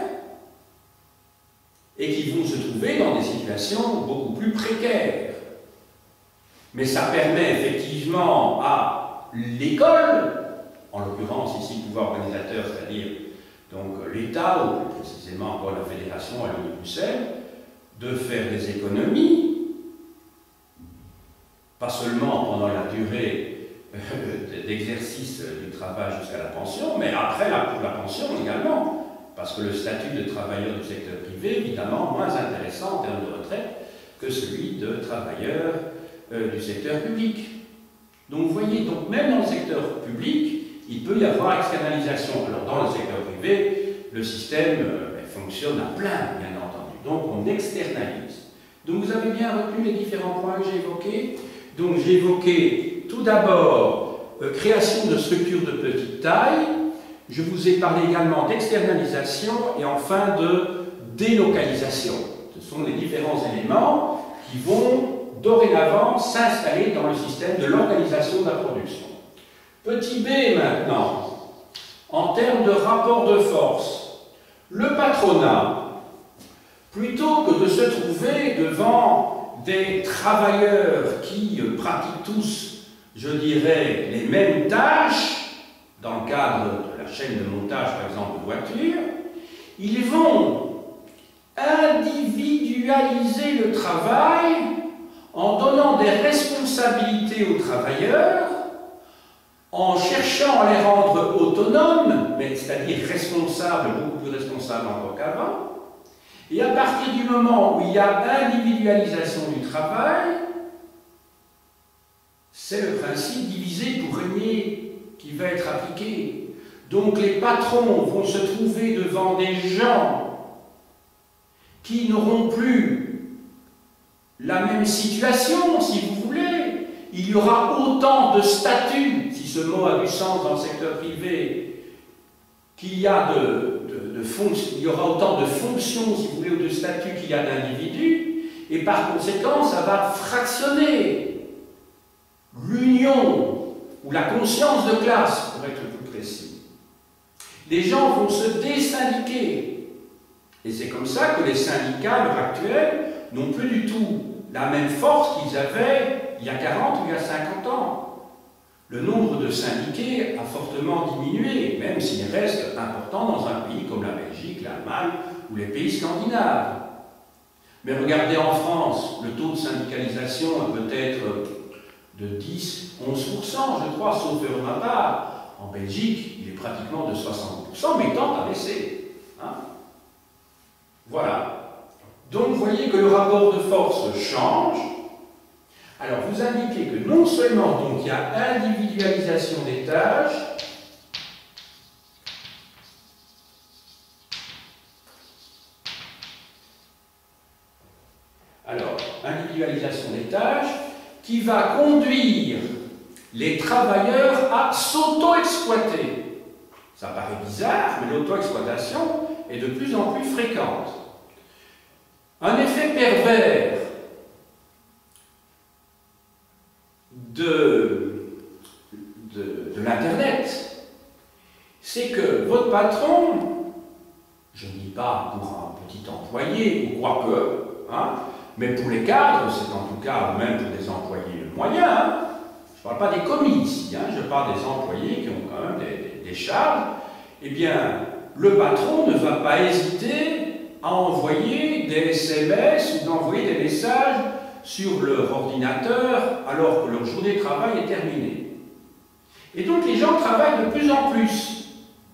et qui vont se trouver dans des situations beaucoup plus précaires. Mais ça permet effectivement à l'école, en l'occurrence ici le pouvoir organisateur, c'est-à-dire donc l'État, ou plus précisément encore la Fédération à l'Union de Bruxelles, de faire des économies, pas seulement pendant la durée d'exercice du travail jusqu'à la pension, mais après pour la pension également, parce que le statut de travailleur du secteur privé est évidemment moins intéressant en termes de retraite que celui de travailleur du secteur public. Donc vous voyez, donc même dans le secteur public, il peut y avoir externalisation. Alors dans le secteur privé, le système fonctionne à plein, bien entendu. Donc on externalise. Donc vous avez bien retenu les différents points que j'ai évoqués. Donc j'ai évoqué tout d'abord création de structures de petite taille. Je vous ai parlé également d'externalisation et enfin de délocalisation. Ce sont les différents éléments qui vont dorénavant s'installer dans le système de l'organisation de la production. Petit b maintenant, en termes de rapport de force, le patronat, plutôt que de se trouver devant des travailleurs qui pratiquent tous, je dirais, les mêmes tâches, dans le cadre de la chaîne de montage, par exemple, de voitures, ils vont individualiser le travail en donnant des responsabilités aux travailleurs, en cherchant à les rendre autonomes, mais c'est-à-dire responsables, beaucoup plus responsables encore qu'avant. Et à partir du moment où il y a individualisation du travail, c'est le principe diviser pour régner qui va être appliqué. Donc les patrons vont se trouver devant des gens qui n'auront plus la même situation, si vous voulez. Il y aura autant de statuts, si ce mot a du sens dans le secteur privé, qu'il y a il y aura autant de fonctions, si vous voulez, ou de statuts qu'il y a d'individus, et par conséquent, ça va fractionner l'union ou la conscience de classe, pour être plus précis. Les gens vont se désyndiquer. Et c'est comme ça que les syndicats, à l'heure actuelle, n'ont plus du tout la même force qu'ils avaient il y a 40 ou il y a 50 ans. Le nombre de syndiqués a fortement diminué, même s'il reste important dans un pays comme la Belgique, l'Allemagne ou les pays scandinaves. Mais regardez en France, le taux de syndicalisation est peut-être de 10, 11%, je crois, sauf erreur de ma part. En Belgique, il est pratiquement de 60%, mais il tente à baisser. Voilà. Donc, vous voyez que le rapport de force change. Alors, vous indiquez que non seulement donc, il y a individualisation des tâches, individualisation des tâches, qui va conduire les travailleurs à s'auto-exploiter. Ça paraît bizarre, mais l'auto-exploitation est de plus en plus fréquente. Un effet pervers de l'Internet, c'est que votre patron, je ne dis pas pour un petit employé, ou quoi que, mais pour les cadres, c'est en tout cas, ou même pour des employés moyens, je ne parle pas des commis ici, je parle des employés qui ont quand même des charges, eh bien, le patron ne va pas hésiter à envoyer des SMS ou d'envoyer des messages sur leur ordinateur alors que leur journée de travail est terminée. Et donc les gens travaillent de plus en plus.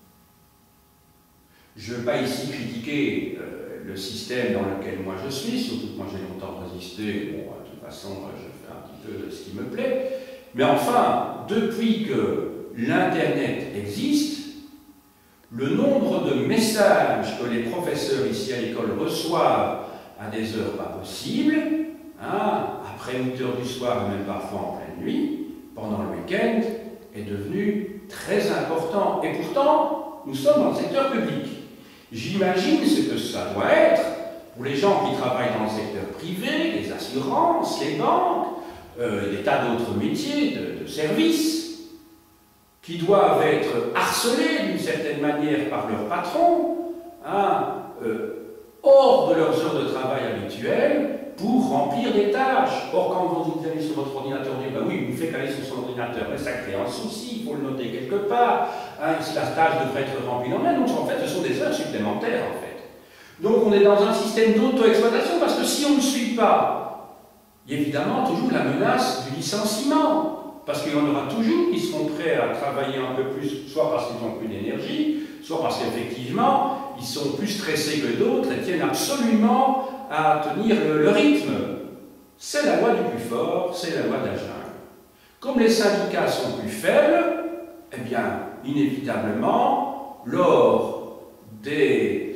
Je ne veux pas ici critiquer le système dans lequel moi je suis, surtout que moi j'ai longtemps résisté, bon, de toute façon je fais un petit peu ce qui me plaît, mais enfin, depuis que l'Internet existe, le nombre de messages que les professeurs ici à l'école reçoivent à des heures pas possibles, hein, après 8 heures du soir, même parfois en pleine nuit, pendant le week-end, est devenu très important. Et pourtant, nous sommes dans le secteur public. J'imagine ce que ça doit être pour les gens qui travaillent dans le secteur privé, les assurances, les banques, des tas d'autres métiers de services, qui doivent être harcelés d'une certaine manière par leur patron, hein, hors de leurs heures de travail habituelles, pour remplir des tâches. Or, quand vous allez sur votre ordinateur, vous dites, bah oui, il ne fait qu'aller sur son ordinateur, mais ça crée un souci, il faut le noter quelque part, hein, si la tâche devrait être remplie dans le donc en fait, ce sont des heures supplémentaires, en fait. Donc, on est dans un système d'auto-exploitation, parce que si on ne suit pas, il y a évidemment toujours la menace du licenciement. Parce qu'il y en aura toujours qui seront prêts à travailler un peu plus, soit parce qu'ils n'ont plus d'énergie, soit parce qu'effectivement, ils sont plus stressés que d'autres et tiennent absolument à tenir le rythme. C'est la loi du plus fort, c'est la loi de la jungle. Comme les syndicats sont plus faibles, eh bien, inévitablement, lors des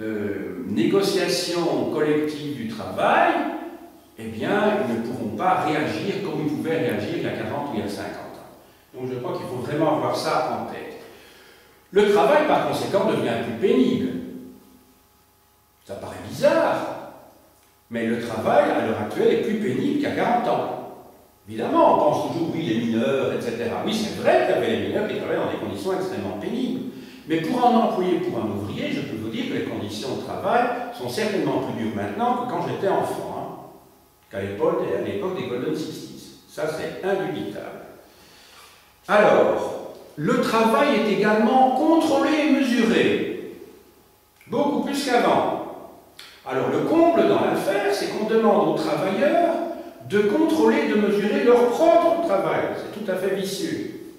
négociations collectives du travail, eh bien, ils ne pourront pas réagir comme ils pouvaient réagir il y a 40 ou il y a 50 ans. Donc je crois qu'il faut vraiment avoir ça en tête. Le travail, par conséquent, devient plus pénible. Ça paraît bizarre, mais le travail, à l'heure actuelle, est plus pénible qu'il y a 40 ans. Évidemment, on pense toujours, oui, les mineurs, etc. Oui, c'est vrai qu'il y avait les mineurs qui travaillaient dans des conditions extrêmement pénibles. Mais pour un employé, pour un ouvrier, je peux vous dire que les conditions de travail sont certainement plus dures maintenant que quand j'étais enfant. À l'époque des Golden Sixties. Ça, c'est indubitable. Alors, le travail est également contrôlé et mesuré, beaucoup plus qu'avant. Alors, le comble dans l'affaire, c'est qu'on demande aux travailleurs de contrôler, de mesurer leur propre travail. C'est tout à fait vicieux.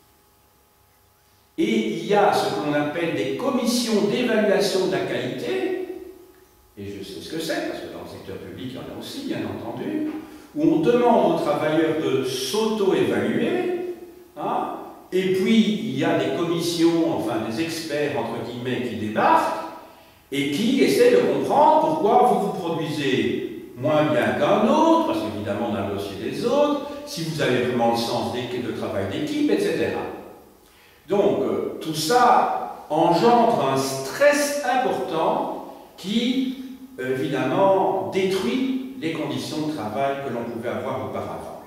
Et il y a ce qu'on appelle des commissions d'évaluation de la qualité, et je sais ce que c'est, parce que dans le secteur public, il y en a aussi, bien entendu, où on demande aux travailleurs de s'auto-évaluer, hein, et puis il y a des commissions, enfin des experts, entre guillemets, qui débarquent, et qui essaient de comprendre pourquoi vous vous produisez moins bien qu'un autre, parce qu'évidemment on a le dossier des autres, si vous avez vraiment le sens de travail d'équipe, etc. Donc, tout ça engendre un stress important qui évidemment, détruit les conditions de travail que l'on pouvait avoir auparavant.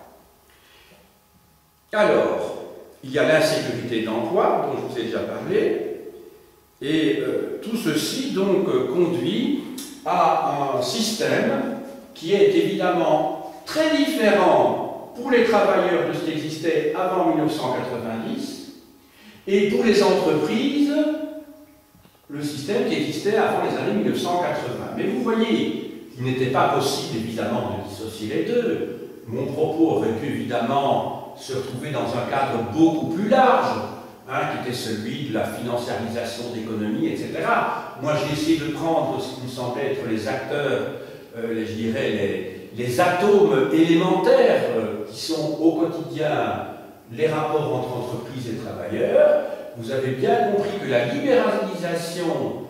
Alors, il y a l'insécurité d'emploi, dont je vous ai déjà parlé, et tout ceci, donc, conduit à un système qui est évidemment très différent pour les travailleurs de ce qui existait avant 1990, et pour les entreprises, le système qui existait avant les années 1980. Mais vous voyez, il n'était pas possible évidemment de dissocier les deux. Mon propos aurait pu évidemment se retrouver dans un cadre beaucoup plus large, hein, qui était celui de la financiarisation d'économie, etc. Moi j'ai essayé de prendre ce qui me semblait être les acteurs, je dirais les atomes élémentaires qui sont au quotidien les rapports entre entreprises et travailleurs. Vous avez bien compris que la libéralisation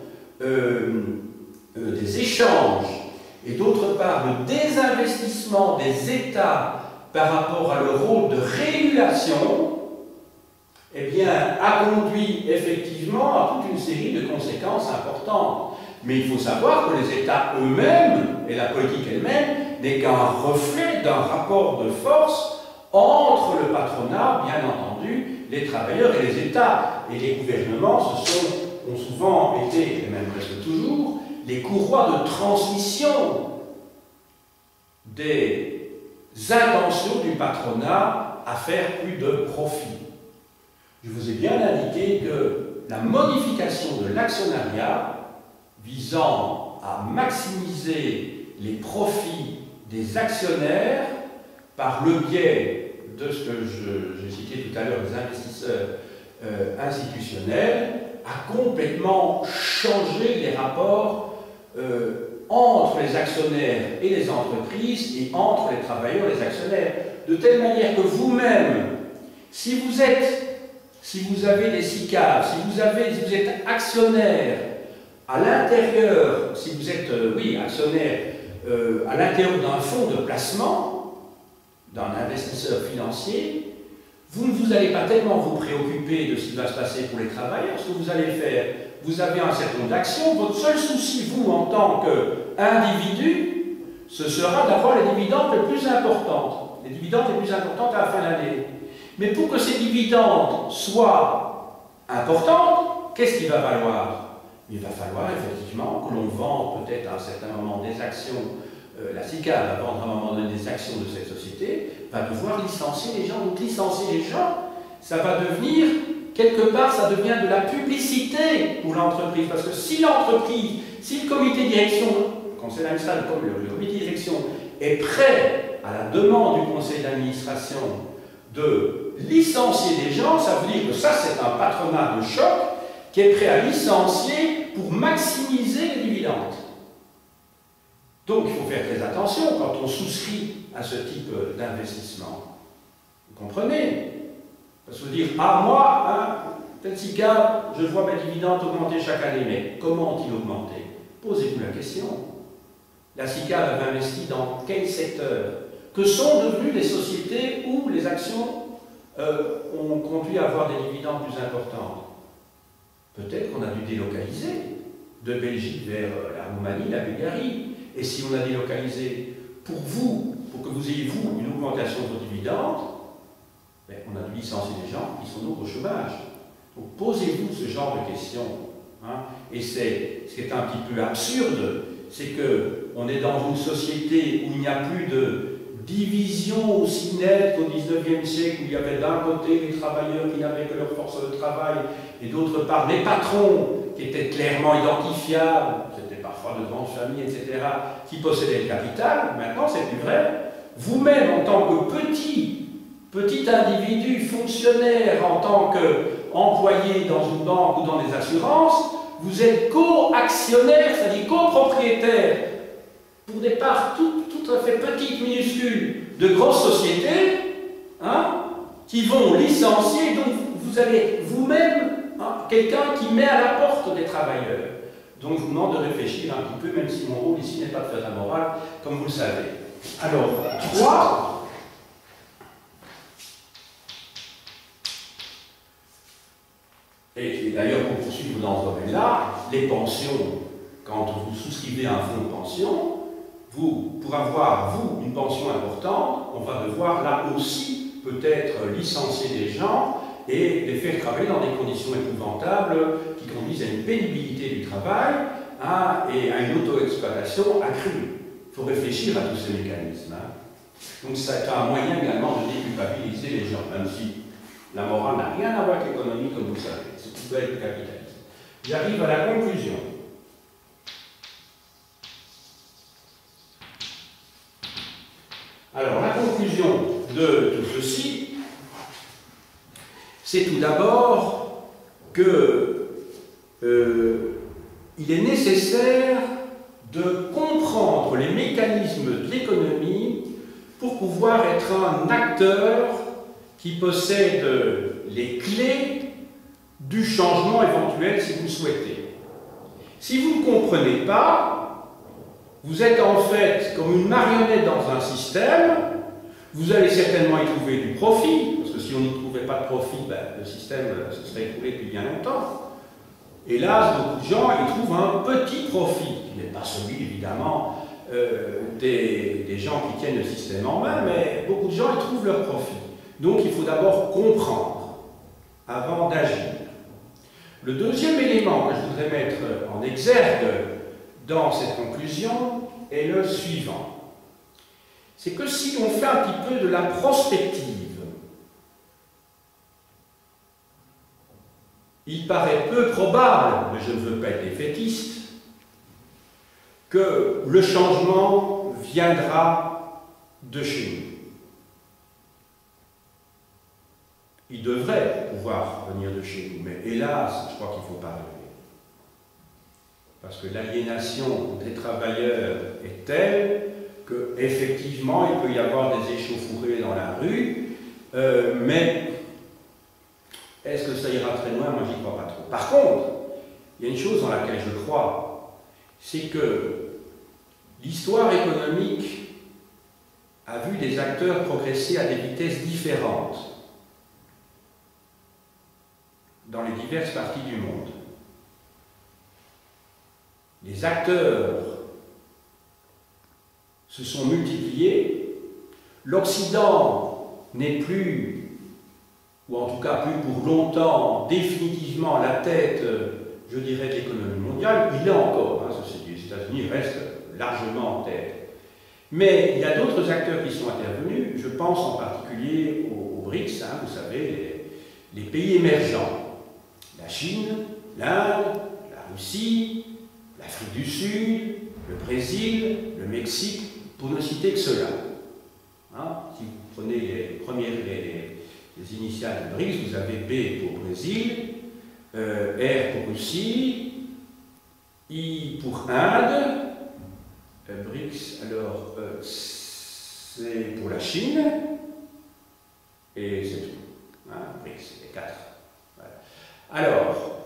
des échanges et d'autre part le désinvestissement des États par rapport à leur rôle de régulation, eh bien, a conduit effectivement à toute une série de conséquences importantes. Mais il faut savoir que les États eux-mêmes et la politique elle-même n'est qu'un reflet d'un rapport de force entre le patronat, bien entendu, les travailleurs et les États. Et les gouvernements ont souvent été, et même presque toujours, les courroies de transmission des intentions du patronat à faire plus de profit. Je vous ai bien indiqué que la modification de l'actionnariat visant à maximiser les profits des actionnaires par le biais de ce que j'ai cité tout à l'heure, des investisseurs institutionnels, a complètement changé les rapports entre les actionnaires et les entreprises et entre les travailleurs et les actionnaires, de telle manière que vous-même, si vous avez des SICAV, si vous êtes actionnaire à l'intérieur, si vous êtes, actionnaire à l'intérieur d'un fonds de placement, d'un investisseur financier, vous n'allez pas tellement vous préoccuper de ce qui va se passer pour les travailleurs. Ce que vous allez faire, vous avez un certain nombre d'actions. Votre seul souci, vous, en tant qu'individu, ce sera d'avoir les dividendes les plus importantes. Les dividendes les plus importantes à la fin de l'année. Mais pour que ces dividendes soient importantes, qu'est-ce qu'il va falloir? Il va falloir effectivement que l'on vende peut-être à un certain moment des actions. La SICAV va vendre à un moment donné des actions de cette société, va devoir licencier les gens. Donc licencier les gens, ça va devenir, quelque part, ça devient de la publicité pour l'entreprise. Parce que si l'entreprise, si le comité de direction, le conseil d'administration, le comité de direction est prêt à la demande du conseil d'administration de licencier des gens, ça veut dire que ça c'est un patronat de choc qui est prêt à licencier pour maximiser les dividendes. Donc il faut faire très attention quand on souscrit à ce type d'investissement. Vous comprenez? Parce que vous dire, ah moi, tel SICAV, je vois mes dividendes augmenter chaque année, mais comment ont-ils augmenté? Posez-vous la question. La SICAV avait investi dans quel secteur? Que sont devenues les sociétés où les actions ont conduit à avoir des dividendes plus importants? Peut-être qu'on a dû délocaliser de Belgique vers la Roumanie, la Bulgarie. Et si on a délocalisé pour vous, pour que vous ayez vous une augmentation de vos dividendes, ben, on a dû licencier des gens qui sont donc au chômage. Donc posez-vous ce genre de questions. Hein. Et ce qui est un petit peu absurde, c'est qu'on est dans une société où il n'y a plus de division aussi nette qu'au XIXe siècle, où il y avait d'un côté les travailleurs qui n'avaient que leur force de travail, et d'autre part les patrons qui étaient clairement identifiables, c'était parfois de grandes familles, etc., qui possédaient le capital. Maintenant, c'est plus vrai. Vous-même, en tant que petit individu, fonctionnaire, en tant qu'employé dans une banque ou dans les assurances, vous êtes co-actionnaire, c'est-à-dire copropriétaire, pour des parts tout à fait petites, minuscules, de grosses sociétés, hein, qui vont licencier, donc vous allez vous-même, hein, quelqu'un qui met à la porte des travailleurs. Donc je vous demande de réfléchir un petit peu, même si mon rôle ici n'est pas de faire la morale, comme vous le savez. Alors, 3. Et d'ailleurs, pour poursuivre dans ce domaine-là, les pensions, quand vous souscrivez à un fonds de pension, pour avoir, vous, une pension importante, on va devoir là aussi peut-être licencier des gens et les faire travailler dans des conditions épouvantables qui conduisent à une pénibilité du travail, hein, et à une auto-exploitation accrue. Il faut réfléchir à tous ces mécanismes. Hein. Donc c'est un moyen également de déculpabiliser les gens, même si la morale n'a rien à voir avec l'économie, comme vous le savez. C'est tout avec le capitalisme. J'arrive à la conclusion. Alors, la conclusion de tout ceci, c'est tout d'abord que il est nécessaire de comprendre les mécanismes de l'économie pour pouvoir être un acteur qui possède les clés du changement éventuel si vous le souhaitez. Si vous ne comprenez pas, vous êtes en fait comme une marionnette dans un système, vous allez certainement y trouver du profit, parce que si on n'y trouvait pas de profit, ben, le système se serait écoulé depuis bien longtemps. Hélas, beaucoup de gens y trouvent un petit profit, qui n'est pas celui évidemment des gens qui tiennent le système en main, mais beaucoup de gens y trouvent leur profit. Donc il faut d'abord comprendre avant d'agir. Le deuxième élément que je voudrais mettre en exergue dans cette conclusion est le suivant. C'est que si on fait un petit peu de la prospective, il paraît peu probable, mais je ne veux pas être défaitiste, que le changement viendra de chez nous. Il devrait pouvoir venir de chez nous, mais hélas, je crois qu'il ne faut pas rêver. Parce que l'aliénation des travailleurs est telle qu'effectivement, il peut y avoir des échauffourées dans la rue, mais est-ce que ça ira très loin? Moi, j'y crois pas trop. Par contre, il y a une chose dans laquelle je crois, c'est que l'histoire économique a vu des acteurs progresser à des vitesses différentes dans les diverses parties du monde. Les acteurs se sont multipliés. L'Occident n'est plus, ou en tout cas plus pour longtemps, définitivement à la tête, je dirais, de l'économie mondiale. Il l'est encore, hein, les États-Unis restent largement en tête. Mais il y a d'autres acteurs qui sont intervenus. Je pense en particulier aux BRICS, hein, vous savez, les pays émergents. La Chine, l'Inde, la Russie, l'Afrique du Sud, le Brésil, le Mexique, pour ne citer que cela. Hein? Si vous prenez les initiales de BRICS, vous avez B pour Brésil, R pour Russie, I pour Inde, BRICS, alors c'est pour la Chine, et c'est tout. Hein? BRICS, les 4. Voilà. Alors,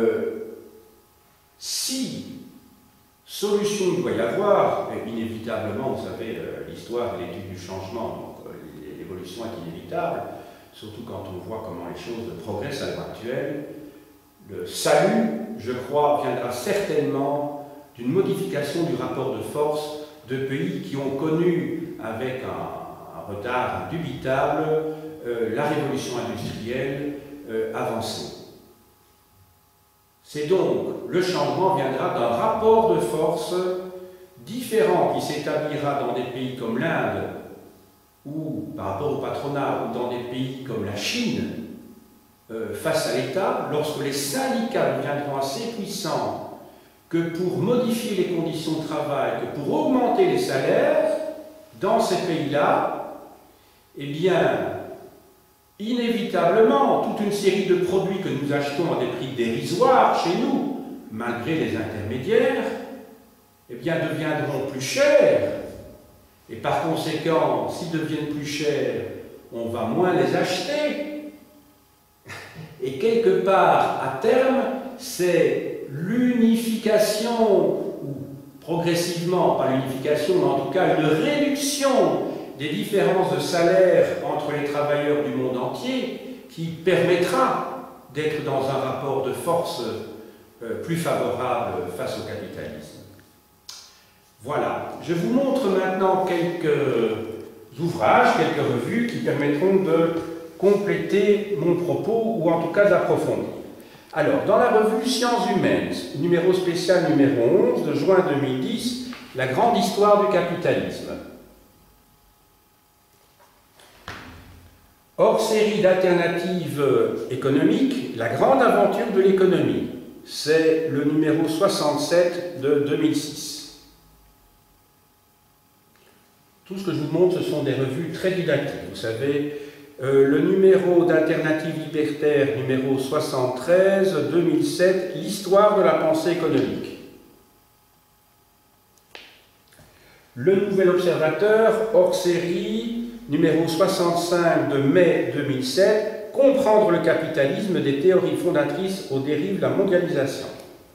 si solution il doit y avoir, inévitablement, vous savez, l'histoire et l'étude du changement, donc l'évolution est inévitable, surtout quand on voit comment les choses progressent à l'heure actuelle. Le salut, je crois, viendra certainement d'une modification du rapport de force de pays qui ont connu, avec un retard indubitable, la révolution industrielle avancée. C'est donc, le changement viendra d'un rapport de force différent qui s'établira dans des pays comme l'Inde, ou par rapport au patronat, ou dans des pays comme la Chine, face à l'État, lorsque les syndicats deviendront assez puissants que pour modifier les conditions de travail, que pour augmenter les salaires, dans ces pays-là, eh bien, inévitablement, toute une série de produits que nous achetons à des prix dérisoires chez nous, malgré les intermédiaires, eh bien, deviendront plus chers. Et par conséquent, s'ils deviennent plus chers, on va moins les acheter. Et quelque part, à terme, c'est l'unification, ou progressivement, pas l'unification, mais en tout cas une réduction des différences de salaire entre les travailleurs du monde entier qui permettra d'être dans un rapport de force plus favorable face au capitalisme. Voilà, je vous montre maintenant quelques ouvrages, quelques revues qui permettront de compléter mon propos ou en tout cas d'approfondir. Alors, dans la revue Sciences Humaines, numéro spécial numéro 11 de juin 2010, La grande histoire du capitalisme. Hors série d'alternatives économiques, La grande aventure de l'économie. C'est le numéro 67 de 2006. Tout ce que je vous montre, ce sont des revues très didactiques. Vous savez, le numéro d'Alternative libertaire, numéro 73, 2007, l'histoire de la pensée économique. Le Nouvel Observateur, hors série, numéro 65 de mai 2007, comprendre le capitalisme des théories fondatrices aux dérives de la mondialisation.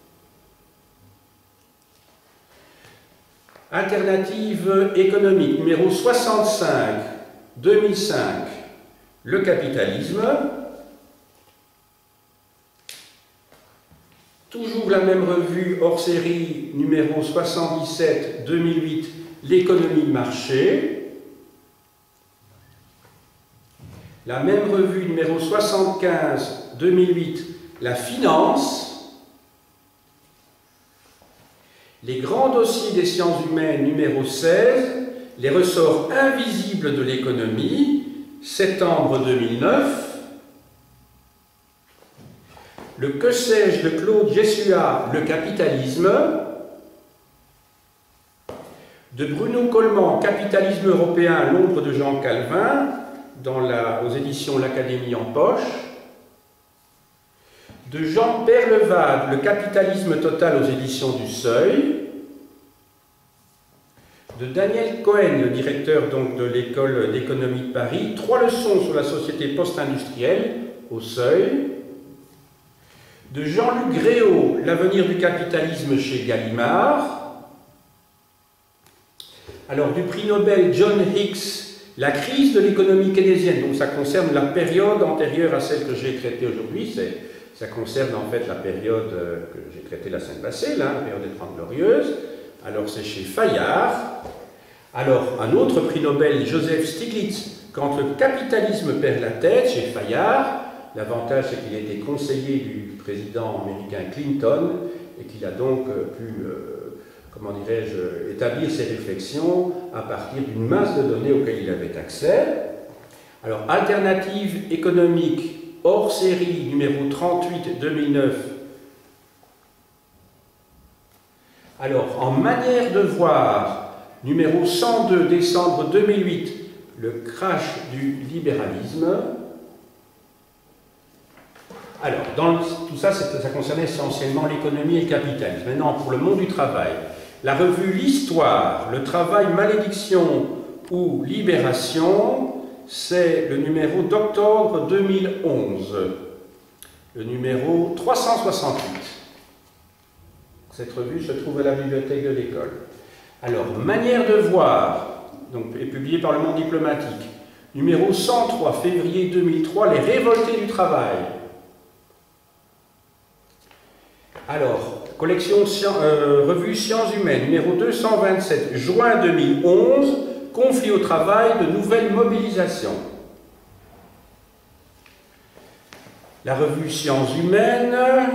Alternative économique, numéro 65, 2005, le capitalisme. Toujours la même revue hors série, numéro 77, 2008, l'économie de marché. La même revue, numéro 75, 2008, la finance. Les grands dossiers des sciences humaines, numéro 16, les ressorts invisibles de l'économie, septembre 2009. le Que sais-je de Claude Jessua, Le capitalisme, de Bruno Coleman, Capitalisme européen, l'ombre de Jean Calvin, aux éditions L'Académie en poche, de Jean Perlevade, Le capitalisme total aux éditions du Seuil, de Daniel Cohen, le directeur donc de l'École d'économie de Paris, 3 leçons sur la société post-industrielle au Seuil, de Jean-Luc Gréau, L'avenir du capitalisme chez Gallimard, alors du prix Nobel John Hicks, La crise de l'économie keynésienne, donc ça concerne la période antérieure à celle que j'ai traitée aujourd'hui, ça concerne en fait la période que j'ai traitée la semaine passée, là, la période des 30 Glorieuses. Alors c'est chez Fayard. Alors un autre prix Nobel, Joseph Stiglitz, Quand le capitalisme perd la tête, chez Fayard. L'avantage c'est qu'il a été conseiller du président américain Clinton et qu'il a donc pu, comment dirais-je, établir ses réflexions à partir d'une masse de données auxquelles il avait accès. Alors Alternative économique hors série numéro 38 2009. Alors, en manière de voir, numéro 102 décembre 2008, le crash du libéralisme. Alors, tout ça, ça concernait essentiellement l'économie et le capitalisme. Maintenant, pour le monde du travail, la revue L'Histoire, le travail, malédiction ou libération, c'est le numéro d'octobre 2011, le numéro 368. Cette revue se trouve à la bibliothèque de l'école. Alors, manière de voir, donc, est publiée par Le Monde diplomatique, numéro 103, février 2003, Les révoltés du travail. Alors, collection revue Sciences humaines, numéro 227, juin 2011, Conflit au travail, de nouvelles mobilisations. La revue Sciences humaines,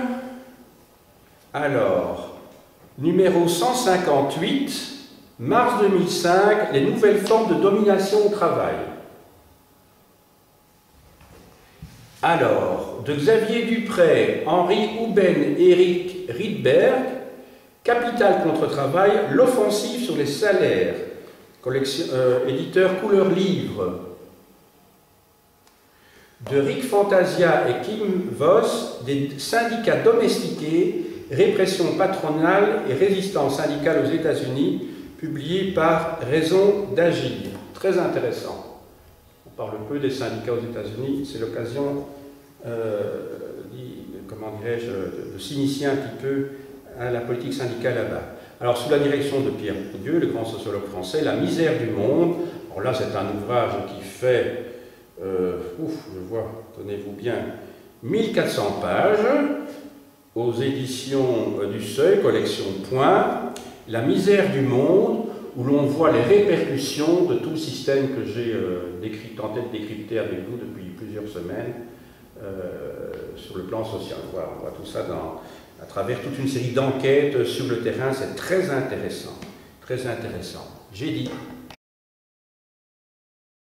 alors, numéro 158, mars 2005, les nouvelles formes de domination au travail. Alors, de Xavier Dupré, Henri Houben et Eric Rydberg, Capital contre travail, l'offensive sur les salaires. Éditeur Couleur Livre, de Rick Fantasia et Kim Voss, des syndicats domestiqués, répression patronale et résistance syndicale aux États-Unis, publié par Raison d'agir. Très intéressant. On parle peu des syndicats aux États-Unis, c'est l'occasion, comment dirais-je, de s'initier un petit peu à la politique syndicale là-bas. Alors, sous la direction de Pierre Bourdieu, le grand sociologue français, La misère du monde. Alors là, c'est un ouvrage qui fait, je vois, tenez-vous bien, 1400 pages, aux éditions du Seuil, collection Point. La misère du monde, où l'on voit les répercussions de tout le système que j'ai tenté de décrypter avec vous depuis plusieurs semaines sur le plan social. Voilà, on voit tout ça à travers toute une série d'enquêtes sur le terrain, c'est très intéressant, très intéressant. J'ai dit.